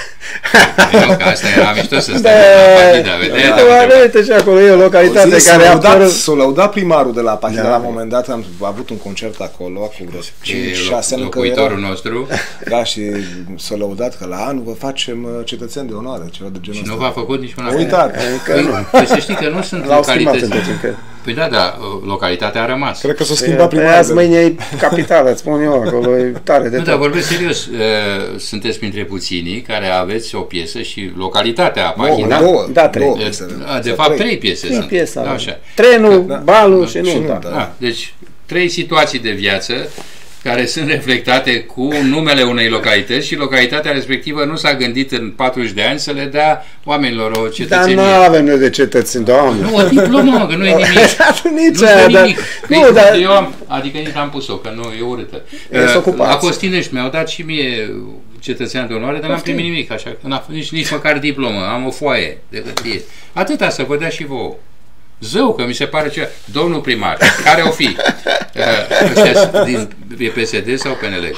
Nu, că asta era mișto să stai la Apahida. Uite și acolo e o localitate care a apărut. S-a lăudat primarul de la Apahida, la un moment dat am avut un concert acolo, cu vreo 5-6 ani. Locuitorul nostru. Da, și s-a lăudat că la anul vă facem cetățeni de onoare, ceva de genul ăsta. Și nu v-a făcut niciuna. Uitat. Păi să știi că nu sunt localități. Păi da, localitatea a rămas. Cred că s-a schimbat primarul. Azi mâine e capitală, îți spun eu, acolo e tare de tot. Nu, dar vorbesc serios, sunteți printre puținii care aveți o piesă și localitatea Apahida. Două. De fapt, 3 piese sunt. Trenul, balul și nu. Deci, 3 situații de viață care sunt reflectate cu numele unei localități și localitatea respectivă nu s-a gândit în 40 de ani să le dea oamenilor o cetățenie. Dar nu avem noi de cetățeni, doamne. Nu, o diplomă, că nu e nimic. Nici aia, adică nici n-am pus-o, că nu e urâtă. La Costinești mi-au dat și mie cetățean de onoare, dar n-am primit nimic, așa, nici măcar diplomă, am o foaie de hârtie. Atâta să vă dea și vouă. Zău, că mi se pare ceva. Domnul primar, care o fi? Ăștia din PSD sau PNL?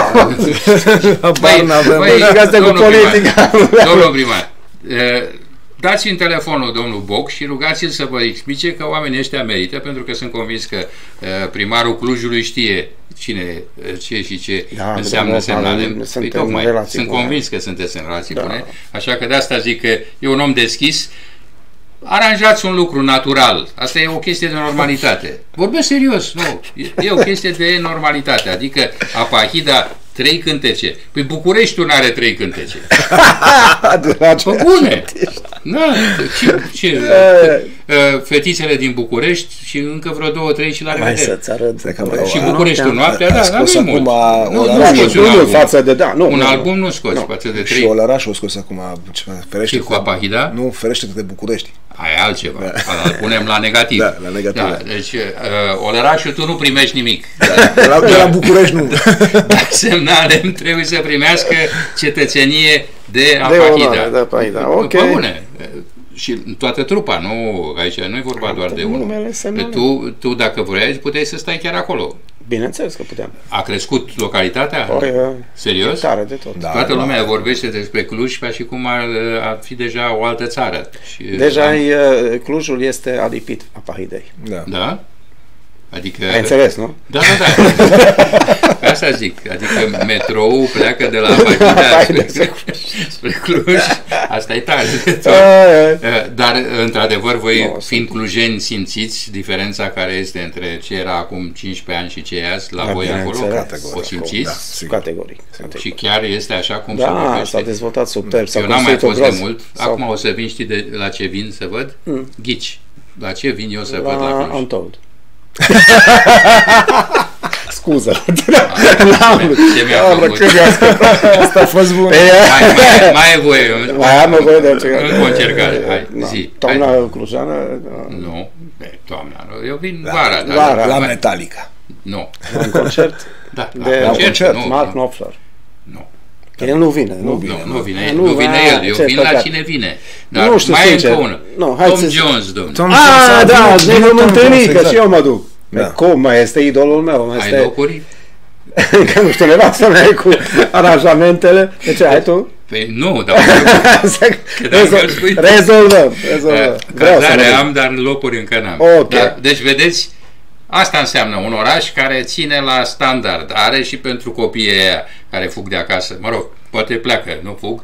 Domnul primar, dați în telefonul domnul Boc și rugați-l să vă explice că oamenii ăștia merită, pentru că sunt convins că primarul Clujului știe ce și ce înseamnă semnale. Sunt convins că sunteți în relații bune, așa că de asta zic că e un om deschis. Aranjați un lucru natural. Asta e o chestie de normalitate. Vorbesc serios, nu. E o chestie de normalitate. Adică Apahida, 3 cântece. Păi Bucureștiul n-are 3 cântece. Păi bune! Fetițele din București și încă vreo 2-3 și la revedere. Să-ți arăt. Și Bucureștiul noaptea, da, nu e mult. Un album nu scoți față de 3. Și Olărașul a scos acum ferește cu Apahida? Nu, ferește de București. Aia e altceva. Îl punem la negativ. Da, la negativ. Da, deci, Olărașul, tu nu primești nimic. De la București nu. Dar semnale trebuie să primească cetățenie de Apahida. Ok. Bune. Și toată trupa, nu, aici nu e vorba doar de unul. Tu, dacă vrei, puteai să stai chiar acolo. Bineînțeles că puteam. A crescut localitatea? Serios? Tare de tot. Toată lumea vorbește despre Cluj ca și cum ar fi deja o altă țară. Deja Clujul este alipit Apahidei. Da? Adică... Ai înțeles, nu? Da. Asta zic. Adică metroul pleacă de la Apahida spre Cluj. Asta e tare de tot. Dar, într-adevăr, voi, fiind clujeni, simțiți diferența care este între ce era acum 15 ani și ce e azi la voi acolo? O simțiți? Categoric. Și chiar este așa cum se vorbește? Da, s-a dezvoltat superb. Eu n-am mai fost de mult. Acum o să vin, știi la ce vin să văd? Ghici. La ce vin eu să văd la Cluj? Untold. Scuză. Ce mi-a făcut? Asta a fost bun. Mai e voie. Mai am voie de încă o încercare. Hai, zi. Toamna clujană? Nu. Toamna. Eu vin vara. La Metallica. Nu. La un concert? Da. La concert. Mark Knopfler. Nu. El nu vine. Nu vine el. Eu vin la cine vine. Dar nu știu, mai e încă unul. Tom Jones, domnule. Da, ne vom întâlni, că și eu mă duc. Cum mai este idolul meu? Ai locuri? Că nu știu, nevastă mea cu aranjamentele. De ce ai tu? Păi nu, dar rezolvăm. Cazare am, dar locuri încă n-am. Deci, vedeți, Asta înseamnă un oraș care ține la standard. Are și pentru copiii aia care fug de acasă. Mă rog, poate pleacă, nu fug.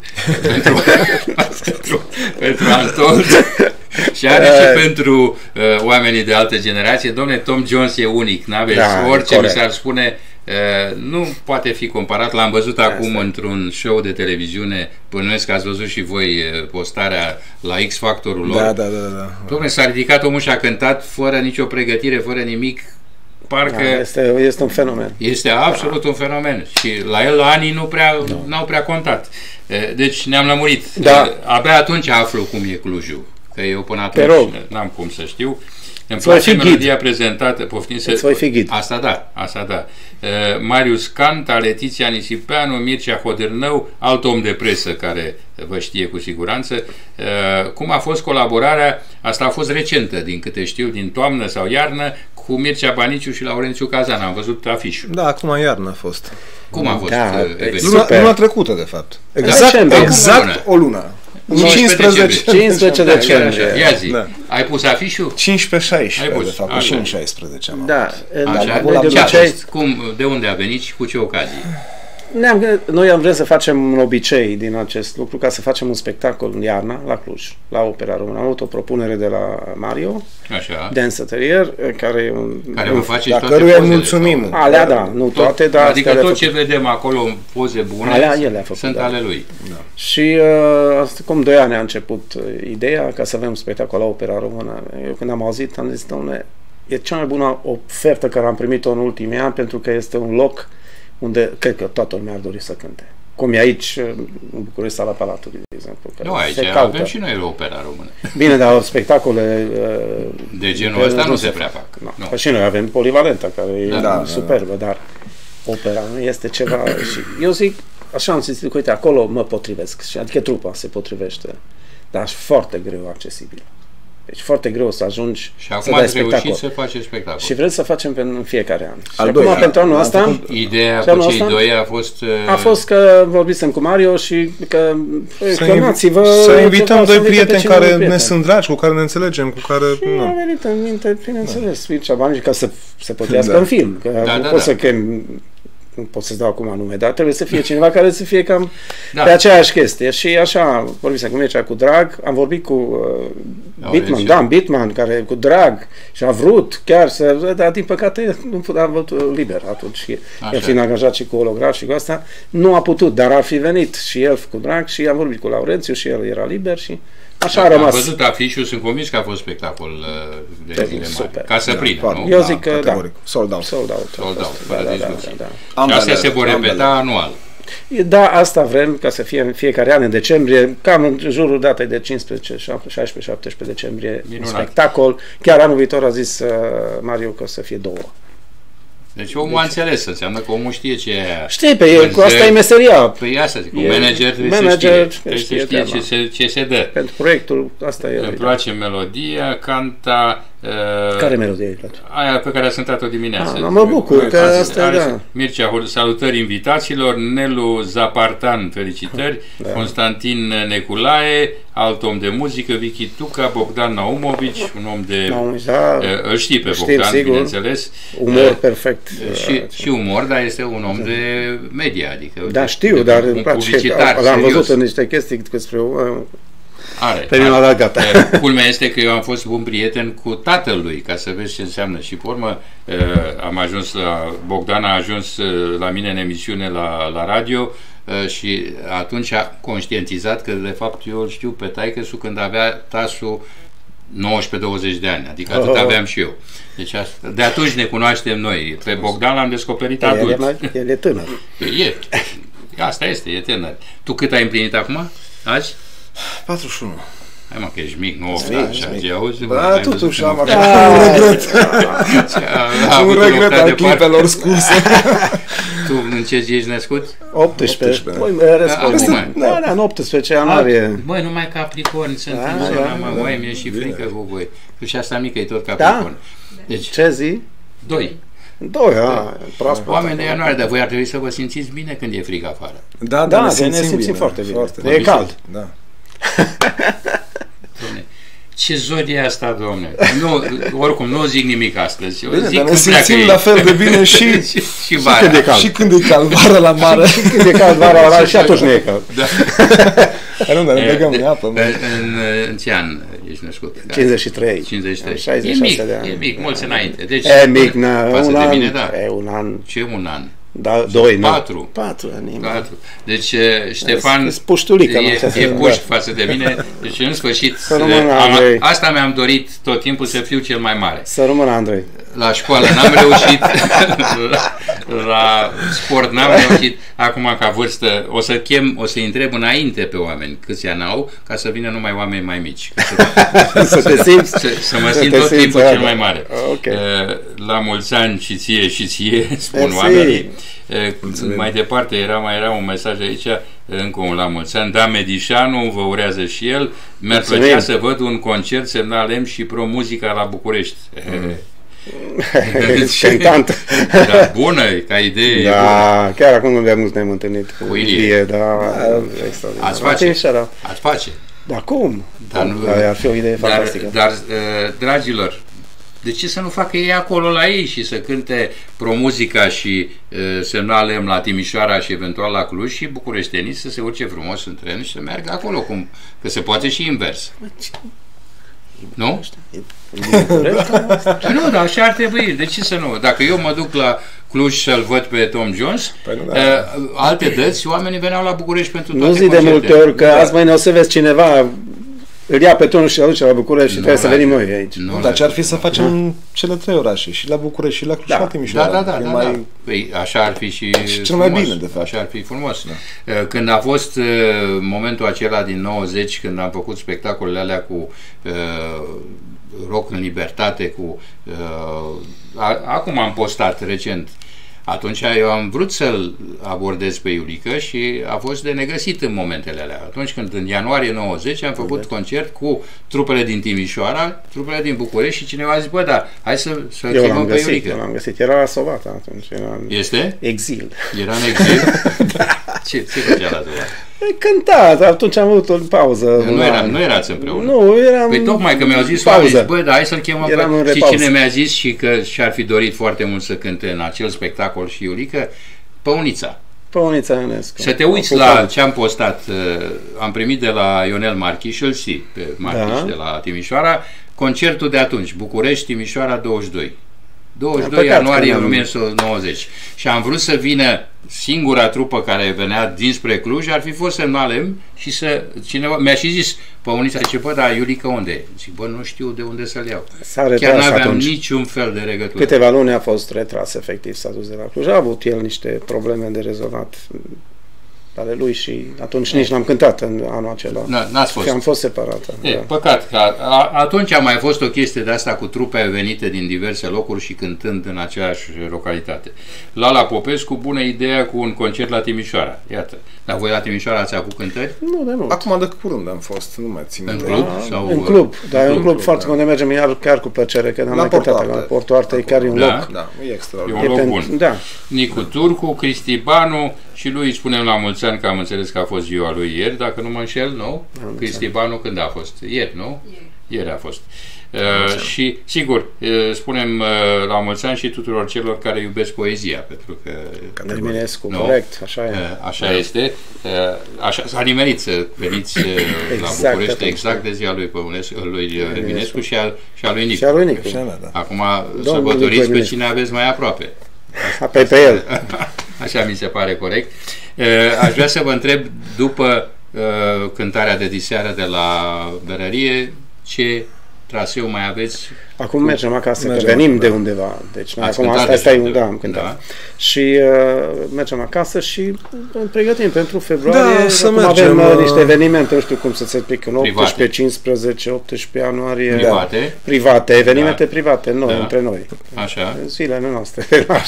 pentru Anton. Și are și pentru oamenii de altă generație. Dom'le, Tom Jones e unic. N-aveți orice mi s-ar spune. Nu poate fi comparat. L-am văzut acum într-un show de televiziune. Bănuiesc că ați văzut și voi postarea la X-Factorul lor. Da. Dom'le, s-a ridicat omul și a cântat fără nicio pregătire, fără nimic. Parcă este un fenomen. Este absolut un fenomen. Și la el anii n-au prea contat. Deci ne-am lămurit. Abia atunci aflu cum e Clujul. Că eu până atunci n-am cum să știu. Îmi place melodia prezentată, poftim să... Asta da. Marius Canta, Letiția Nisipeanu, Mircea Hodârnău, alt om de presă care vă știe cu siguranță. Cum a fost colaborarea? Asta a fost recentă, din câte știu, din toamnă sau iarnă, cu Mircea Baniciu și Laurențiu Cazan. Am văzut afișul. Da, acum iarnă a fost. Cum a fost? Luna trecută, de fapt. Exact o lună. 15 decembrie. Ia zi, ai pus afișul? 15-16, de fapt, și în 16 am de unde a venit și cu ce ocazie? Noi am vrut să facem un obicei din acest lucru, ca să facem un spectacol în iarna la Cluj, la Opera Română. Am avut o propunere de la Mario, Dance Atelier, care vă face toate pozele. Mulțumim. Nu toate, dar adică tot ce vedem acolo în poze bune sunt ale lui. Și cum 2 ani a început ideea ca să avem un spectacol la Opera Română. Eu când am auzit, am zis, dom'le, e cea mai bună ofertă care am primit-o în ultimii ani, pentru că este un loc unde cred că toată lumea ar dori să cânte. Cum e aici, în București, Sala Palatului, de exemplu. Nu, aici avem și noi Opera Română. Bine, dar spectacole de genul ăsta nu se prea fac. Nu. Și noi avem Polivalenta, care e superbă, dar opera este ceva... Și eu zic, așa am zis, uite, acolo mă potrivesc. Adică trupa se potrivește. Dar foarte greu accesibil. Deci foarte greu să ajungi și acum ați reușit să faceți spectacol. Și vrem să facem în fiecare an. Și acum, pentru anul ăsta... Ideea cu cei doi a fost... A fost că vorbisem cu Mario și că... Să invităm 2 prieteni care ne sunt dragi, cu care ne înțelegem, cu care... Și a venit în minte, bineînțeles, Mircea Banici, ca să se potească în film. Nu pot să chem... Nu pot să-ți dau acum nume, dar trebuie să fie cineva care să fie cam pe aceeași chestie. Și așa, vorbim cu Mircea cu drag, am vorbit cu Bitman, care cu drag și a vrut chiar să, dar din păcate nu a avut liber atunci. El fiind angajat și cu holograf și cu asta, nu a putut, dar ar fi venit și el cu drag și am vorbit cu Laurențiu și el era liber și așa a rămas. Am văzut afișul, sunt convins că a fost spectacol de zile mari. Ca să prindă, nu? Eu zic că sold out. Fără discuții. Și astea se vor repeta anual. Da, asta vrem, ca să fie în fiecare an, în decembrie, cam în jurul datei de 16-17 decembrie, un spectacol. Chiar anul viitor a zis Mario că o să fie 2. Deci omul a înțeles, înseamnă că omul știe ce e. Știi, cu asta e meseria. Păi asta zic, un manager trebuie să știe ce se dă. Pentru proiectul, asta e. Îmi place melodia, Canta... Care melodie îi place? Aia pe care a cântat-o dimineață. Mă bucur că asta, Mircea, salutări invitaților, Nelu Zapartan, felicitări, Constantin Neculae, alt om de muzică, Vicky Tuca, Bogdan Naumovici, un om de... Îl știi pe Bogdan, bineînțeles. Umor perfect. Și umor, dar este un om de media, adică... Da, știu, dar îmi place. L-am văzut în niște chestii despre... Culmea este că eu am fost bun prieten cu tatălui, ca să vezi ce înseamnă. Și pe urmă am ajuns Bogdan a ajuns la mine în emisiune la radio și atunci a conștientizat că de fapt eu îl știu pe taică-su când avea tasul 19-20 de ani, adică atât aveam și eu. Deci de atunci ne cunoaștem noi. Pe Bogdan l-am descoperit adult. El e tânăr. Asta este, e tânăr. Tu cât ai împlinit acum? Azi? 41. Hai mă, că ești mic, nu 80, auzi? Da, totuși am un regret al clipelor scurse. Tu în ce zi ești născut? 18. În 18 ianuarie. Băi, numai Capricorn sunt în zona, mă, mi-e și frică cu voi. Și asta mică e tot Capricorn. Ce zi? 2. Proaspăt. Oameni de ianuarie, dar voi ar trebui să vă simțiți bine când e frig afară. Da, ne simțim foarte bine. E cald. Da. Ce zodie e asta, domne? Nu, oricum, nu zic nimic astăzi. Bine, zic dar ne simțim la fel de bine și vara. Și când e cald, vara la mare. Și când e cald, vara la mare și atunci nu e cald. Da. Nu, dar ne băgăm în apă. În ce an ești născut? 53. 53. 66 de ani. E mic, mulți înainte. Deci, e mic, un an. Mine, da. E un an. Ce un an? Da, 2, 4. 4 ani. 4. Deci Ștefan e puști față de mine. Deci în sfârșit asta mi-am dorit tot timpul, să fiu cel mai mare. Să rămână Andrei. La școală n-am reușit, la sport n-am reușit. Acum ca vârstă o să-i întreb înainte pe oameni câți ani au, ca să vină numai oameni mai mici. Să mă simt tot timpul cel mai mare. Okay. La mulți ani și ție, spun oamenii. Mai departe mai era un mesaj aici, încă un la mulți ani. Da, Medișanu vă urează și el. Mi-ar plăcea să văd un concert Semnal M și Pro Muzica la București. Cantant. Da, bună, ca idee. Da, chiar acum nu de mult ne-am întâlnit cu Ilie, da, ați face. Da, cum? Ar fi o idee fantastică. Dar, dragilor, de ce să nu facă ei acolo la ei și să cânte Pro Muzica și Semnal M la Timișoara și eventual la Cluj și bucureștenii să se urce frumos în tren și să meargă acolo, că se poate și invers. Nu? Nu, dar așa ar trebui. De ce să nu? Dacă eu mă duc la Cluj să-l văd pe Tom Jones, alte dăți, oamenii veneau la București pentru toate concertele. Nu zi de multe ori că azi mâine o să vezi cineva îl ia pe Tom și îl aduce la București și trebuie să venim noi aici. Dar ce ar fi să facem cele 3 orașe, și la București, și la Cluj, și la Timișoara? Da. Păi, așa ar fi și cel mai bine, de fapt. Așa ar fi frumos. Când a fost momentul acela din 90, când am făcut spectacolele alea cu Rock în Libertate, acum am postat recent. Atunci eu am vrut să-l abordez pe Iulică și a fost de negăsit în momentele alea. Atunci când în ianuarie 90 am făcut concert cu trupele din Timișoara, trupele din București și cineva a zis, bă, da, hai să chemăm pe Iulică. Eu l-am găsit, era la Sovata atunci. Este? Exil. Era în exil? Ce făcea la Sovata? Cântat, atunci am avut o pauză. Nu erați împreună? Nu, eram. Păi tocmai că mi-au zis, bă, da, hai să-l chemăm. Și cine mi-a zis și că și-ar fi dorit foarte mult să cânte în acel spectacol și Iulică? Păunița. Păunița Ionescu. Să te uiți la ce am postat. Am primit de la Ionel Marchiș, pe Marchiș de la Timișoara, concertul de atunci, București, Timișoara, 22 ianuarie 1990. Și am vrut să vină singura trupă care venea dinspre Cluj, ar fi fost Semnal M și cineva mi-a și zis, Păunița, zice, bă, dar Iulică unde e? Zic, bă, nu știu de unde să-l iau. Chiar n-aveam niciun fel de legătură. Câteva luni a fost retras, efectiv, s-a dus de la Cluj. A avut el niște probleme de rezolvat ale lui și atunci nici n-am cântat în anul acela. N-ați fost. Și am fost separată. Păcat că atunci a mai fost o chestie de asta cu trupe venite din diverse locuri și cântând în aceeași localitate. Lala Popescu, bună ideea cu un concert la Timișoara. Iată. Dar voi la Timișoara ați avut cântări? Nu, de mult. Acum de curând am fost, nu mai țin. În club? În club, dar e un club foarte unde mergem chiar cu plăcere, că n-am mai cântat la Porto Arte, e chiar un loc. Da, e extraordinar. E un loc bun. Da. Nicu Turcu, Cristi Banu și lui îi spunem la mulți ani, că am înțeles că a fost ziua lui ieri, dacă nu mă înșel, nu? Cristi Banu când a fost? Ieri, nu? Ieri a fost. Și, sigur, spunem la mulți ani și tuturor celor care iubesc poezia, pentru că... Eminescu, corect, așa e. Așa este. Așa s-a nimerit să veniți la București exact de ziua lui Eminescu și a lui Nicu. Și a lui Nicu. Acum sărbătoriți pe cine aveți mai aproape. Pe el. Așa mi se pare corect. Aș vrea să vă întreb, după cântarea de diseară de la Berărie, ce traseu mai aveți? Acum mergem acasă, că venim de undeva. Deci acum asta e unde am cântat. Da. Și mergem acasă și îmi pregătim pentru februarie. Acum avem niște evenimente, nu știu cum să se explic, în 18, 15, 18 ianuarie. Private, evenimente private, noi, între noi. Așa. Zilele noastre.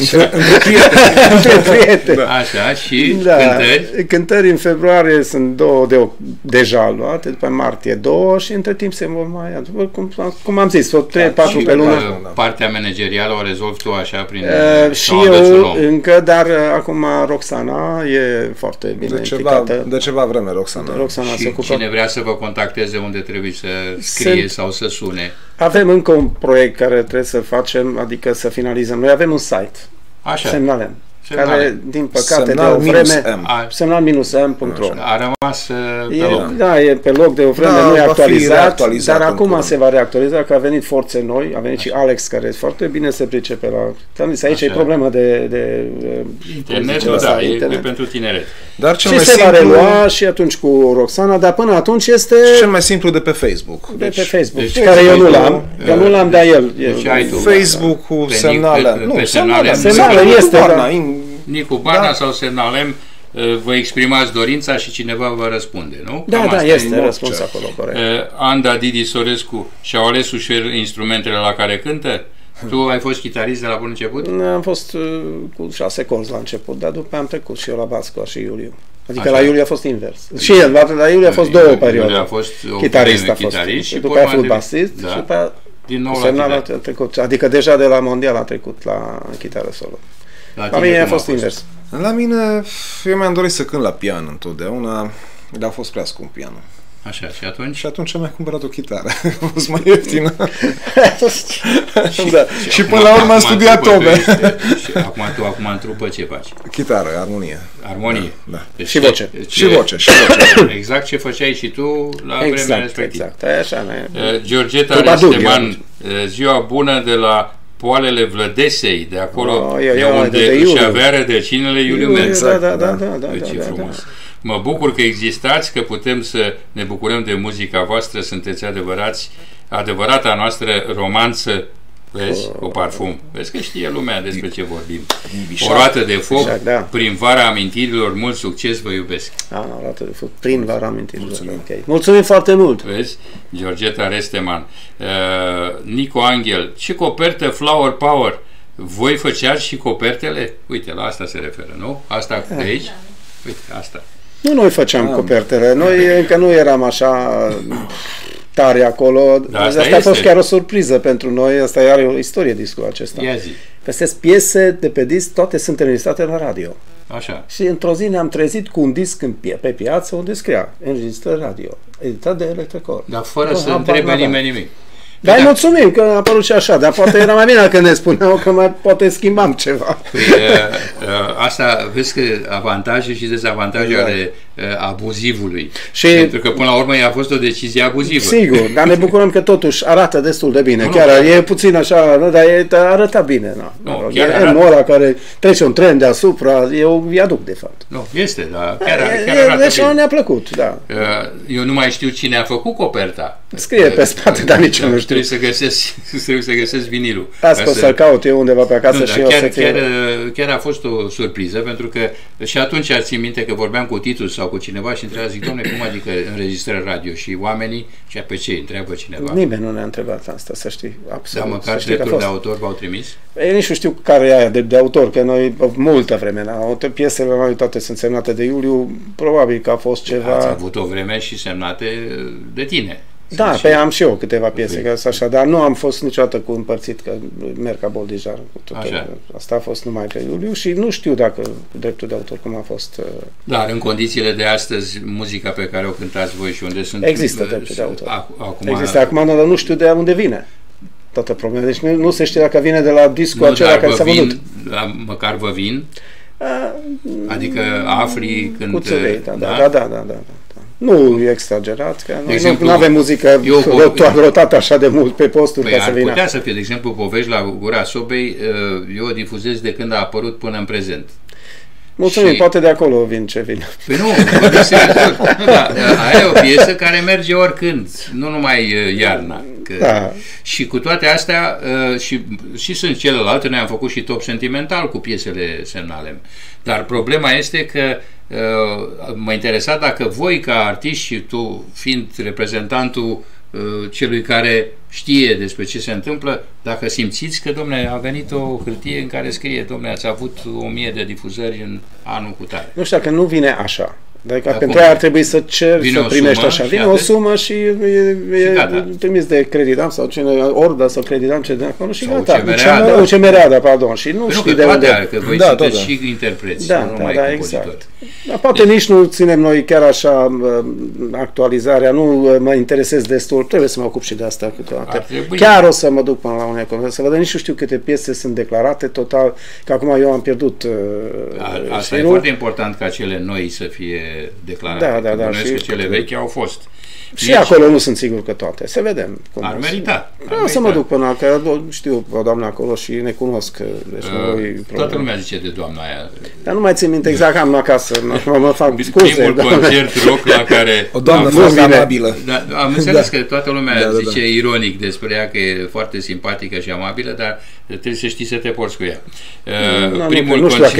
Între prieteni. Așa, și cântări? Cântări în februarie sunt 2 deja luate, după martie 2 și între timp se vor mai, cum am zis, 3-4 4 pe lună. Partea managerială o rezolvi tu așa prin... și eu încă, dar acum Roxana e foarte bine implicată. De ceva vreme Roxana se ocupă. Cine vrea să vă contacteze, unde trebuie să scrie sau să sune? Avem încă un proiect care trebuie să facem, adică să finalizăm. Noi avem un site, Semnalem, care, din păcate, de o vreme, semnal-m.ro. A rămas pe loc. Da, e pe loc de o vreme, nu e actualizat, dar acum se va reactualiza, că a venit forțe noi, a venit și Alex, care foarte bine se pricepe la... Aici e problemă de internet, e pentru tineret. Dar cel și mai se simplu... va relua și atunci cu Roxana, dar până atunci este... Cel mai simplu de pe Facebook. Pe Facebook, care eu nu l-am, că nu l-am de el. Facebook-ul Semnalem. Nu, Semnalem este, Nicu Barna sau Semnalem, vă exprimați dorința și cineva vă răspunde, nu? Da, este răspuns acolo, corect. Anda, Didi Sorescu și-au ales ușor instrumentele la care cântă? Tu ai fost chitarist de la bun început? Am fost cu 6 corzi la început, dar după am trecut și eu la bas, și Iuliu. Adică la Iuliu a fost invers. Și el, la Iuliu a fost două perioade. Iuliu a fost chitarist și după aia a fost basist și după aia din nou la trecut. Adică deja de la mondial a trecut la chitară solo. La mine a fost invers. La mine, eu mi-am dorit să cânt la pian întotdeauna, dar a fost prea scump pianul. Așa, și atunci? Și atunci am mai cumpărat o chitară. A fost mai ieftină. Și până la urmă am studiat tobe. Și acum în trupă ce faci? Chitară, armonie. Armonie? Da. Deci și voce. Și voce. Exact ce făceai și tu la vremea respectivă. Exact, așa. Georgeta Resteman, ziua bună de la Poalele Vlădesei, de acolo de unde își avea rădăcinile Iuliu Mență. Da. Ce frumos. Mă bucur că existați, că putem să ne bucurăm de muzica voastră, sunteți adevărata noastră romanță, vezi, cu parfum. Vezi că știe lumea despre ce vorbim. O roată de foc, prin vara amintirilor, mult succes, vă iubesc. O roată de foc, prin vara amintirilor. Mulțumim foarte mult. Vezi, Georgeta Resteman. Nico Angel, ce copertă Flower Power? Voi făceați și copertele? Uite, la asta se referă, nu? Asta de aici? Uite, asta. Nu noi făceam copertele, noi încă nu eram așa tare acolo. Asta a fost chiar o surpriză pentru noi, asta are o istorie discul acesta. Peste piese de pe disc, toate sunt înregistrate la radio. Așa. Și într-o zi ne-am trezit cu un disc pe piață unde scria înregistrări radio, editat de Electricord. Dar fără să întrebe nimeni nimic. Dar mulțumim că a apărut și așa, dar poate era mai bine că ne spuneau că mai poate schimbam ceva. Asta, vezi că avantaje și dezavantaje ale abuzivului. Pentru că până la urmă a fost o decizie abuzivă. Sigur, dar ne bucurăm că totuși arată destul de bine. Chiar e puțin așa, dar arăta bine. E ăla care trece un tren deasupra, e un viaduct de fapt. Nu, este, dar chiar arată deci bine. Ne-a plăcut, da. Eu nu mai știu cine a făcut coperta. Scrie pe spate, dar nici nu știu. Trebuie să găsesc vinilul. Asta o să-l caut eu undeva pe acasă și chiar a fost o surpriză, pentru că și atunci țin minte că vorbeam cu Titus sau cu cineva și întreba, zic, dom'le, cum adică înregistrări radio și oamenii, și pe ce întreabă cineva? Nimeni nu ne-a întrebat asta, să știi, absolut. Dar măcar drepturi de autor v-au trimis? Nici nu știu care e aia de autor, că noi, multă vreme, piesele noi toate sunt semnate de Iuliu, probabil că a fost ceva... Ați avut o vreme și semnate de tine. Da, pe am și eu câteva piese, că așa, dar nu am fost niciodată cu împărțit, că merg ca Boldijar. Asta a fost numai pe Iuliu și nu știu dacă dreptul de autor cum a fost. Dar în condițiile de astăzi, muzica pe care o cântați voi și unde sunt... Există dreptul de autor. Există acum, dar nu știu de unde vine toată problema. Deci nu se știe dacă vine de la discul acela care s-a vândut. Măcar vă vin? Adică afli când... Da. Nu e exagerat, că noi nu avem muzică rotată așa de mult pe posturi ca să vină. Ar putea să fie, de exemplu, povești la Gura Sobei, eu o difuzez de când a apărut până în prezent. Mulțumim, poate de acolo vin ce vine. Păi nu, aia e o piesă care merge oricând, nu numai iarna. Și cu toate astea, și sunt celelalte, noi am făcut și top sentimental cu piesele Semnalem. Dar problema este că mă interesa dacă voi ca artiști și tu fiind reprezentantul celui care știe despre ce se întâmplă, dacă simțiți că, dom'le, a venit o hârtie în care scrie, dom'le, ați avut 1000 de difuzări în anul cu tare. Nu știu, că nu vine așa. Dacă pentru aia ar trebui să ceri, să primești așa. Vine o sumă și e trimis de creditam sau cine, orda sau creditam ce de acolo și gata. UCMR, pardon. Și nu știi de unde. Că voi sunteți și interpreți, nu numai exact. Dar poate nici nu ținem noi chiar așa actualizarea, nu mă interesez destul, trebuie să mă ocup și de asta câteodată. Chiar o să mă duc până la unele conversații, să văd, nici nu știu câte piese sunt declarate total, că acum eu am pierdut. Asta e foarte important ca cele noi să fie declarate. Da. Și că cele vechi au fost. Și acolo nu sunt sigur că toate. Să vedem. Ar merita. Vreau să mă duc până că știu o doamnă acolo și ne cunosc. Deci toată lumea zice de doamna aia. Dar nu mai țin minte exact, am acasă. Mă fac scuze. Primul concert rock la care... O doamnă foarte amabilă. Am înțeles că toată lumea zice ironic despre ea că e foarte simpatică și amabilă, dar trebuie să știi să te porți cu ea. Primul concert...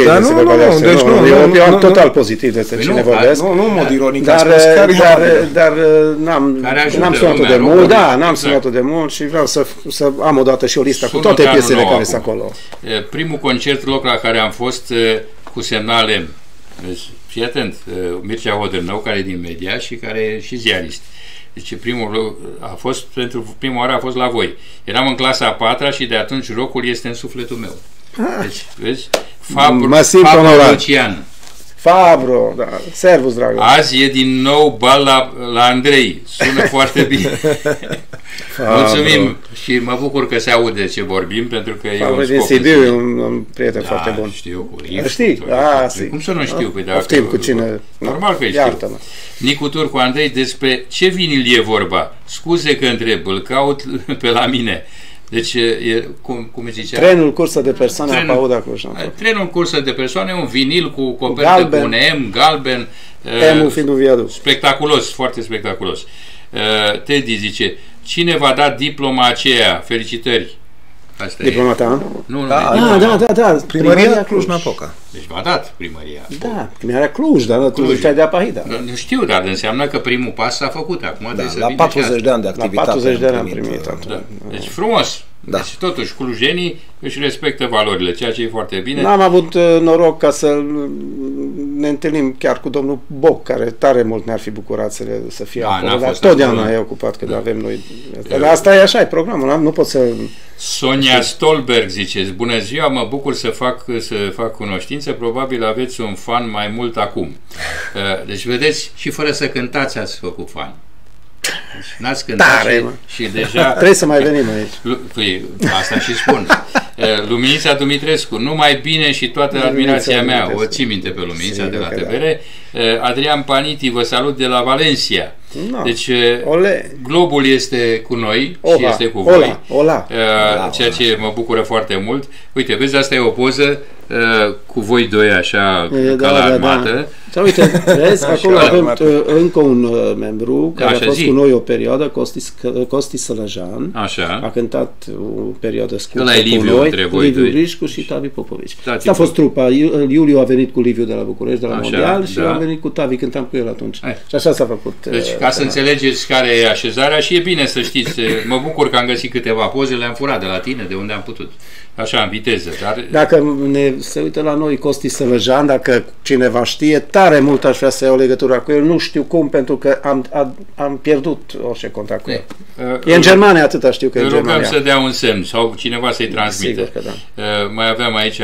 Eu am total pozitiv despre cine vorbesc. Nu, în mod ironic. Dar n-am sunat-o de mult, n-am sunat-o de mult și vreau să am odată și o listă cu toate piesele care sunt acolo. Primul concert loc la care am fost cu semnale, fii atent, Mircea Hodârnău, care e din media și care e și ziarist. Deci primul a fost, pentru prima oară a fost la voi. Eram în clasa a 4-a și de atunci rockul este în sufletul meu. Deci, vezi? Fabru Lucian. Fabro, da. Servus, dragă. Azi e din nou bal la Andrei. Sună foarte bine. Mulțumim și mă bucur că se aude ce vorbim, pentru că Fabro e un Sibiu, e un prieten foarte bun. Știu, cu știi? Cum să nu știu? Poftim cu cine... Normal că știu. Nicu Turcu, Andrei, despre ce vinil e vorba? Scuze că întreb, îl caut pe la mine. Deci, cum zicea? Trenul cursă de persoane a Pauda Cluj. Trenul cursă de persoane, un vinil cu copertă cu un M, galben. M-ul fiind un viaduc. Spectaculos, foarte spectaculos. Teddy zice, cine va da diploma aceea? Felicitări. Diploma ta? Nu, da. Primăria Cluj-Napoca. Deci v-a dat primăria. Da, primăria Cluj, dar tu ziceai de Apahida. Nu știu, dar înseamnă că primul pas s-a făcut. Acum la 40 de ani de activitate. La 40 de ani am primit. Deci frumos. Da. Deci totuși clujenii își respectă valorile, ceea ce e foarte bine. N-am avut noroc ca să ne întâlnim chiar cu domnul Boc, care tare mult ne-ar fi bucurat să fie acolo, dar totdeauna e ocupat că avem noi. Dar asta e așa, e programul, nu pot să... Sonia Stolberg zice, bună ziua, mă bucur să fac cunoștință, probabil aveți un fan mai mult acum. Deci vedeți, și fără să cântați ați făcut fan. N-ați cântat și deja... Trebuie să mai venim aici. Păi, asta și spun. Luminița Dumitrescu, numai bine și toată admirația mea. O ții minte pe Luminița de la TVR. Adrian Paniti, vă salut de la Valencia. Deci, globul este cu noi și este cu voi. Ceea ce mă bucură foarte mult. Uite, vezi, asta e o poză cu voi doi așa, ca la armată. Sau uite, vezi, acolo avem încă un membru care a fost cu noi o perioadă, Costi Sălăjan. A cântat o perioadă scurtă cu noi, Liviu Rișcu și Tavi Popovici. Asta a fost trupa. Iuliu a venit cu Liviu de la București, de la Mondial, și am venit cu Tavi, cântam cu el atunci. Și așa s-a făcut. Deci, ca să înțelegeți care e așezarea, și e bine să știți, mă bucur că am găsit câteva poze, le-am furat de la tine, de unde am putut. Așa, în viteză. Dacă se uită la noi Costi Sălăjan, dacă cineva știe, tare mult aș vrea să iau legătura cu el, nu știu cum, pentru că am pierdut orice contact cu el. E în Germania, atâta știu că e în Germania. Rugăm să dea un semn sau cineva să-i transmită. Sigur că da. Mai aveam aici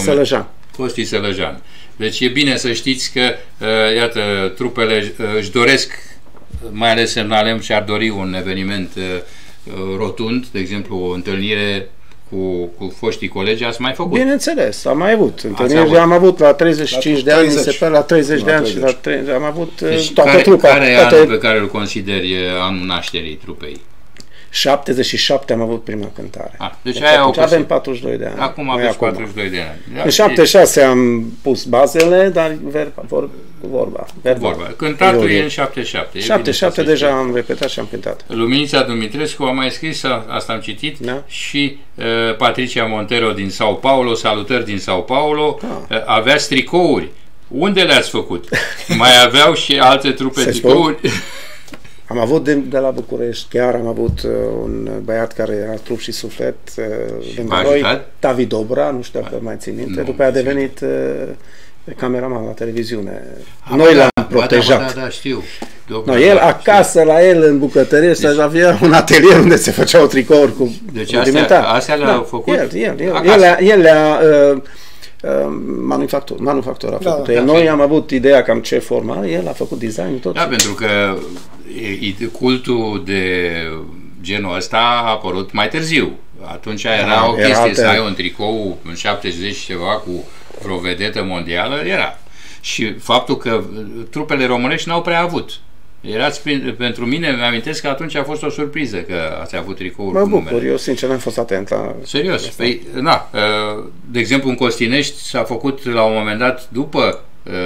Costi Sălăjan. Deci e bine să știți că, iată, trupele își doresc, mai ales Semnalem și-ar dori un eveniment rotund, de exemplu, o întâlnire cu foștii colegi. Ați mai făcut? Bineînțeles, am mai avut întâlniri, am avut la 35 de ani, se pare la 30 de ani și la 30, am avut toată trupa. Care e anul pe care îl consideri anul nașterii trupei? 77 am avut prima cântare. Deci avem 42 de ani. Acum aveți 42 de ani. În 76 am pus bazele, dar vorba. Cântatul e în 77. 77 deja am repetat și am cântat. Luminița Dumitrescu a mai scris, asta am citit, și Patricia Montero din Sao Paulo, salutări din Sao Paulo, aveați tricouri. Unde le-ați făcut? Mai aveau și alte trupe tricouri? Am avut de la București, chiar am avut un băiat care era trup și suflet lângă noi, Tavi Dobra, nu știu dacă mai țin minte, după aia a devenit de cameraman la televiziune. Noi l-am protejat. Da, știu. No, el acasă, la el, în bucătărie, deci, avea un atelier unde se făceau tricouri cu astea le-au făcut? El le-a manufactura a făcut. Noi am avut ideea cam ce forma, el a făcut design tot. Da, pentru că cultul de genul ăsta a apărut mai târziu. Atunci era o chestie să ai un tricou în 70 ceva cu vreo vedetă mondială, era. Și faptul că trupele românești n-au prea avut. Pentru mine, îmi amintesc că atunci a fost o surpriză că ați avut tricouri cu numele. Mă bucur, eu sincer n-am fost atent la... Serios. Păi, de exemplu, în Costinești s-a făcut la un moment dat, după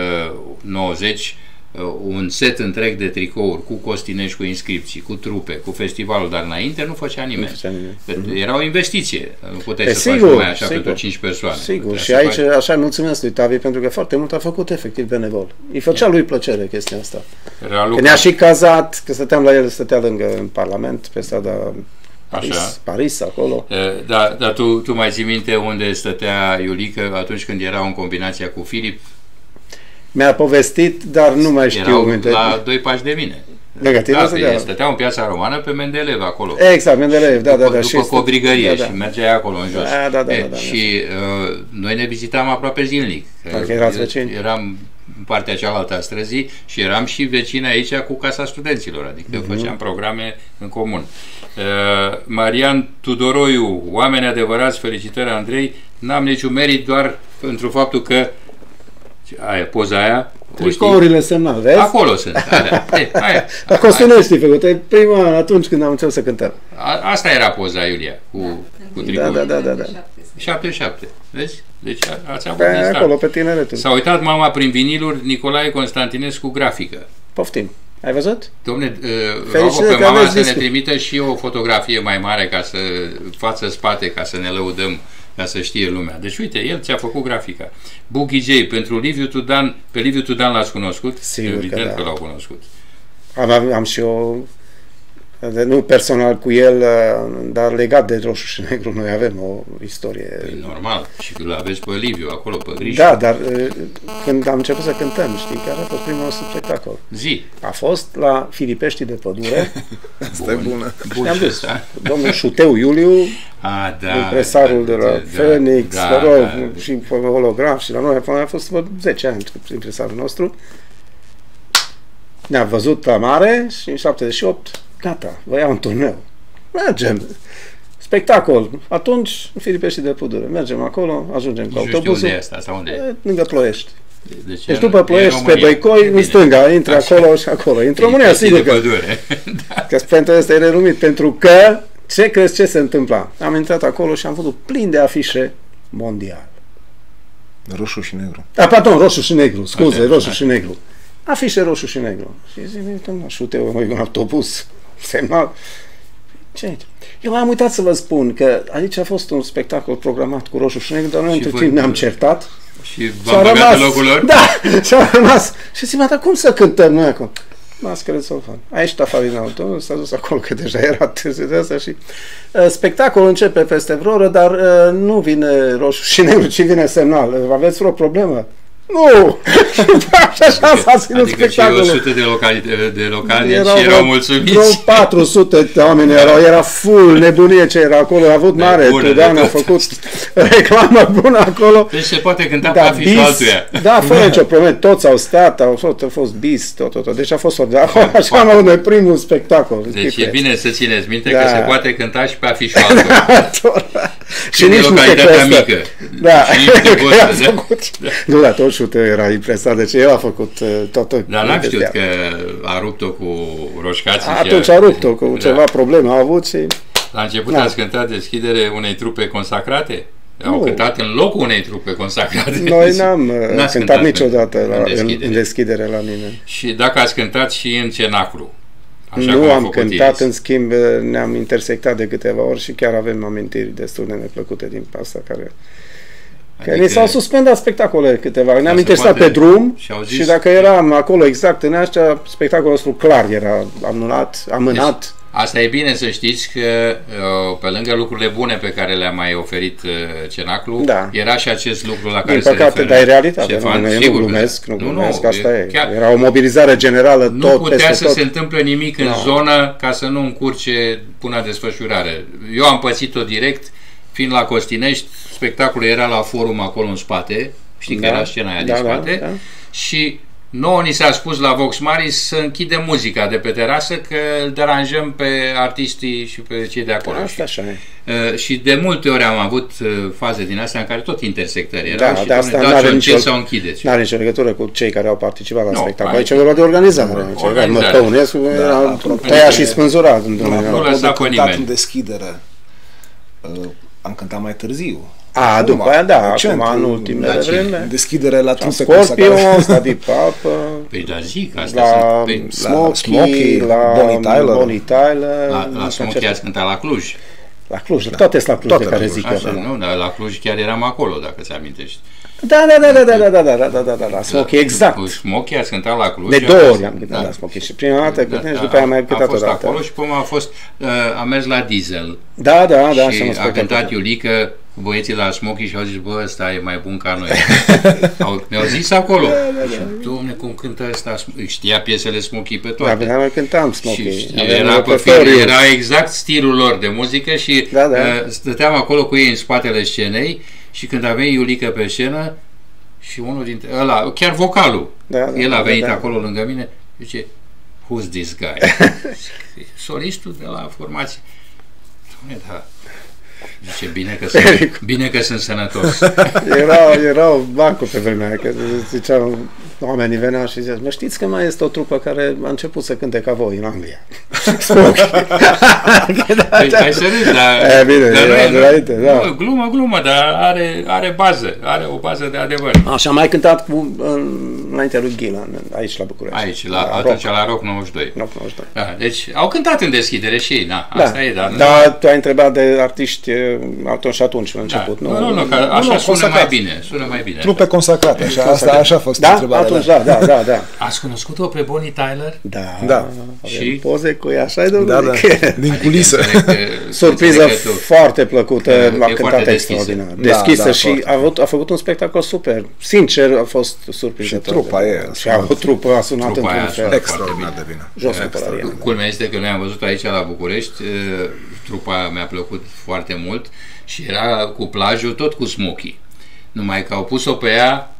90, un set întreg de tricouri cu Costinești, cu inscripții, cu trupe, cu festivalul, dar înainte nu făcea nimeni. Era o investiție. Nu puteai să faci numai așa pentru 5 persoane. Sigur, și aici așa mulțumesc lui Tavi, pentru că foarte mult a făcut efectiv benevol. Îi făcea lui plăcere chestia asta. Că ne-a și cazat, că stăteam la el, stătea lângă în Parlament, pe strada Paris, acolo. Dar tu mai ții minte unde stătea Iulică atunci când era în combinația cu Filip? Mi-a povestit, dar nu mai știu. Erau la 2 pași de mine. Stăteau în Piața Romană pe Mendeleev acolo. Exact, Mendeleev, da. După Cobrigărie și mergeai acolo în jos. Și noi ne vizitam aproape zilnic. Eram în partea cealaltă a străzii și eram și vecini aici cu Casa Studenților, adică făceam programe în comun. Marian Tudoroiu, oameni adevărați, felicitări Andrei, n-am niciun merit, doar pentru faptul că poza aia tricourile semnal, vezi? Acolo sunt. Aia. La Costinești făcut, prima atunci când am început să cântăm. Asta era poza, Iulia, cu tricourile. Da. 77, vezi? Deci ați avut din start. Acolo, pe tineretul. S-a uitat mama prin viniluri, Nicolae Constantinescu, grafică. Poftim. Ai văzut? Dom'le, rog pe mama să ne trimită și o fotografie mai mare, față-spate, ca să ne lăudăm, ca să știe lumea. Deci, uite, el ți-a făcut grafica. Boogie J, pentru Liviu Tudan, pe Liviu Tudan l-ați cunoscut? Sigur. Evident că l-au cunoscut. Am și eu, nu personal cu el, dar legat de Roșu și Negru, noi avem o istorie. Păi, normal. Și îl aveți pe Liviu acolo, pe Grișu. Da, dar când am început să cântăm, știi, care a fost primul nostru spectacol? Zi. A fost la Filipeștii de Pădure. Asta e bună. Ne-am dus. Domnul Șuteu Iuliu, impresarul de la Phoenix, și holograf, și la noi a fost 10 ani impresarul nostru. Ne-a văzut la mare și în 78 gata, vă iau un turneu. Mergem. Spectacol. Atunci, în Filipeștii de Pădure. Mergem acolo, ajungem cu autobuzul. Unde e asta? Sau unde e? Lângă Ploiești. Deci după Ploiești, pe Băicoi, în stânga, intră acolo și acolo. În România, sigur că... Că pentru asta e renumit. Pentru că, ce crezi ce se întâmpla? Am intrat acolo și am văzut plin de afișe mondial. Roșu și negru. Pardon, roșu și negru. Scuze, roșu și negru. Afișe roșu și negru. Și zic, uite, Șuteu, un autobuz, semnal. Ce aici? Eu am uitat să vă spun că aici a fost un spectacol programat cu roșu și negru, dar noi între timp ne-am certat. Și v-am băgat în locul lor? Da! Și-a rămas. Și zic, dar cum să cântăm noi acum? Mascăre să o fac. Aici Tafarina Auto, s-a dus acolo, că deja era târziu de asta și... spectacolul începe peste vreo oră, dar nu vine roșu și negru, ci vine semnal. Aveți vreo problemă? Nu! Așa s-a ținut spectacolul. Și 100 de locali erau mulțumiți. 400 de oameni era full, nebunie ce era acolo, a avut mare, Tudan a făcut reclamă bună acolo. Deci se poate cânta pe afișul altuia. Da, fără nicio problemă, toți au stat, a fost bis, tot. Deci a fost așa am avut noi primul spectacol. Deci e bine să țineți minte că se poate cânta și pe afișul altuia. Și nici nu se mică. Da, nu, da, tot Șuteu era impresat, deci el a făcut totul. Dar n-am știut că a rupt-o cu roșcații. Atunci a rupt-o cu ceva probleme, a avut și... La început ați cântat deschidere unei trupe consacrate? Au cântat în locul unei trupe consacrate. Noi n-am cântat niciodată în deschidere la mine. Și dacă ați cântat și în cenacru? Nu am cântat, în schimb ne-am intersectat de câteva ori și chiar avem amintiri destul de neplăcute din asta care... Că ni s-au suspendat spectacole câteva. Ne-am intersectat pe drum și dacă eram acolo exact în așa, spectacolul nostru clar era amânat. Asta e bine să știți că pe lângă lucrurile bune pe care le-a mai oferit Cenaclu, era și acest lucru la care se referă. Dar e realitate, nu glumesc, asta e. Era o mobilizare generală tot peste tot. Nu putea să se întâmple nimic în zonă ca să nu încurce până desfășurare. Eu am pățit-o direct, fiind la Costinești, spectacolul era la Forum acolo în spate, știi că era scena aia din spate, și nouă ni s-a spus la Vox Mari să închidem muzica de pe terasă, că îl deranjăm pe artistii și pe cei de acolo. Asta așa e. Și de multe ori am avut faze din astea în care tot intersectări erau și asta să o închideți. Nu are nicio legătură cu cei care au participat la spectacol. Aici e vorba de organizare. Mătăunescu era tăia și spânzurat. Nu lăsa pe nimeni. În deschidere am cântat mai târziu. După aia, acum în ultimele vreme. Deschidere la trupe Scorpions, la Deep Purple, păi da, zic, astea la Smokey, la Bonnie Tyler. La Smokey ați cântat la Cluj. La Cluj, toate sunt la Cluj de care zic eu. Nu, dar la Cluj chiar eram acolo, dacă ți amintești. Da, la Smokey, exact. Cu Smokey ați cântat la Cluj. De două ori am cântat la Smokey și prima dată cântăm și după aia am mai cântat o dată. A fost acolo și până a mers la Diesel. Da. Și a cântat Iulică cu băieții la Smokey și au zis, bă, ăsta e mai bun ca noi. Mi-au zis acolo. Și, Doamne, cum cântă ăsta? Știa piesele Smokey pe toate. Da, noi cântam Smokey. Era exact stilul lor de muzică și stăteam acolo cu ei în spatele scenei și când a venit Iulică pe scenă și unul dintre ăla, chiar vocalul, el a venit acolo lângă mine și zice, who's this guy? Solistul de la formație. Doamne, da. Zice, bine că sunt sănătos. Erau bancuri pe vremea aia, că ziceau, oamenii veneau și ziceau, mă, știți că mai este o trupă care a început să cânte ca voi în Anglia? Hai să râzi, dar glumă, dar are bază, are o bază de adevăr. Așa, mai cântat înaintea lui Ghilan, aici la București. Aici, atunci la Rock 92. Deci au cântat în deschidere și ei, asta e, dar... Dar tu ai întrebat de artiști atunci, la început, nu? Nu, așa sună mai bine. Trupe consacrate, așa a fost întrebarea. Atunci, da. Ați cunoscut-o pe Bonnie Tyler? Da. Și poze cu ea, așa-i, domnule? Din culisă. Surpriză foarte plăcută, a cântat extraordinar. Deschisă și a făcut un spectacol super. Sincer, a fost surprinzător. Și trupa e. Și a avut trupă, a sunat într-un fel. Extraordinar de bine. Jos cu pălăria. Culmea este că noi am văzut aici la București, trupa mi-a plăcut foarte mult și era cu plajul tot cu Smokey. Numai că au pus-o pe ea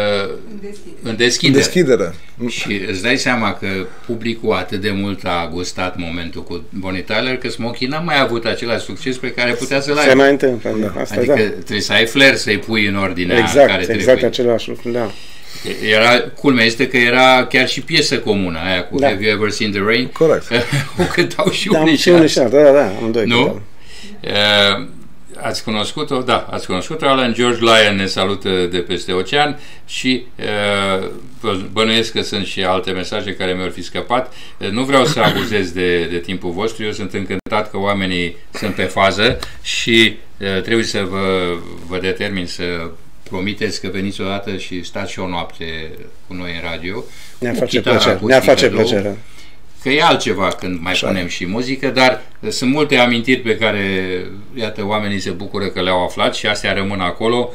în deschidere. Și îți dai seama că publicul atât de mult a gustat momentul cu Bonnie Tyler, că Smokey n-a mai avut același succes pe care putea să-l aibă. Se mai întâmplă, adică trebuie să ai flair să-i pui în ordinea care trebuie. Exact același lucru, da. Culmea este că era chiar și piesă comună aia cu Have You Ever Seen the Rain? Corect. O cântau și unii și alții. Da, amândoi. Nu? Ați cunoscut-o? Da, ați cunoscut-o. Alan George Lyon ne salută de peste ocean și bănuiesc că sunt și alte mesaje care mi-au fi scăpat. Nu vreau să abuzez de timpul vostru, eu sunt încântat că oamenii sunt pe fază și trebuie să vă determin să promiteți că veniți odată și stați și o noapte cu noi în radio. Ne-ar face plăcere. Că e altceva când mai punem și muzică, dar sunt multe amintiri pe care, iată, oamenii se bucură că le-au aflat și astea rămân acolo.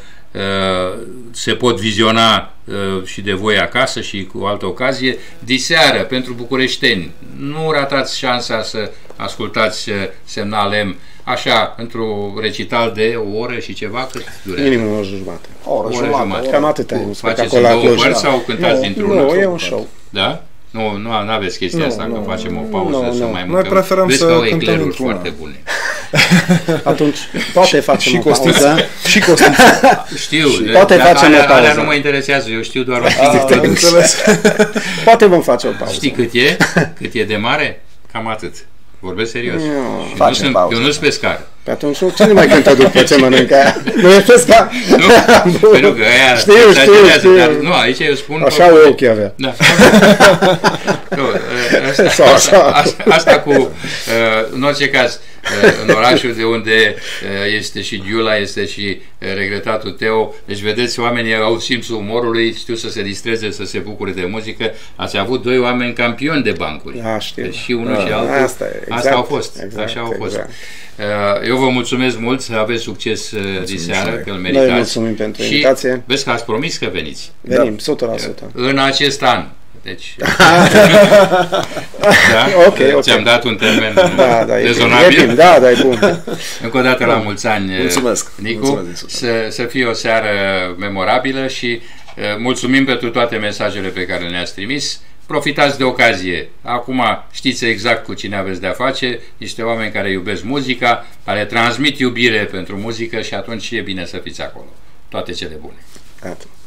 Se pot viziona și de voi acasă și cu altă ocazie. Diseară, pentru bucureșteni, nu ratați șansa să ascultați Semnal M, așa, într-o recital de o oră și ceva, cât durează? Minim o oră jumătate. O oră jumătate. Cam atâta. Faceți în două părți sau cântați dintr-una? Nu, e un show. Da? Nu aveți chestia asta, că facem o pauză să mai mâncăm. Noi preferăm vezi să că au cântăm ecleruri foarte bune. Atunci, poate facem o pauză. Și Costiță. Știu, poate facem o pauză. Alea nu mă interesează, eu știu doar un pic. Poate vom face o pauză. Știi cât e? Cât e de mare? Cam atât. Vorbesc serios. Eu nu sunt pescar. Pe atunci ce ne mai cântă după ce mănâncă aia? Nu e pescar? Nu, pentru că aia știu. Dar, nu, aici eu spun... Așa ochii avea. Da. Asta cu, în orice caz, în orașul de unde este și Giula, este și regretatul Teo, deci vedeți, oamenii au simțul umorului, știu să se distreze, să se bucure de muzică. Ați avut doi oameni campioni de bancuri. Știu. Deci și unul și altul. Asta au fost. Așa au fost. Eu vă mulțumesc mult, să aveți succes diseară, că îl meritați. Noi mulțumim pentru invitație. Și vezi că ați promis că veniți. Venim, 100%. În acest an. Deci, ok. Ți-am dat un termen rezonabil. Da, e bun. Încă o dată la mulți ani, mulțumesc. Nicu. Mulțumesc. Să fie o seară memorabilă și mulțumim pentru toate mesajele pe care le-ați trimis. Profitați de ocazie. Acum știți exact cu cine aveți de-a face, niște oameni care iubesc muzica, care transmit iubire pentru muzică și atunci e bine să fiți acolo. Toate cele bune. Gata.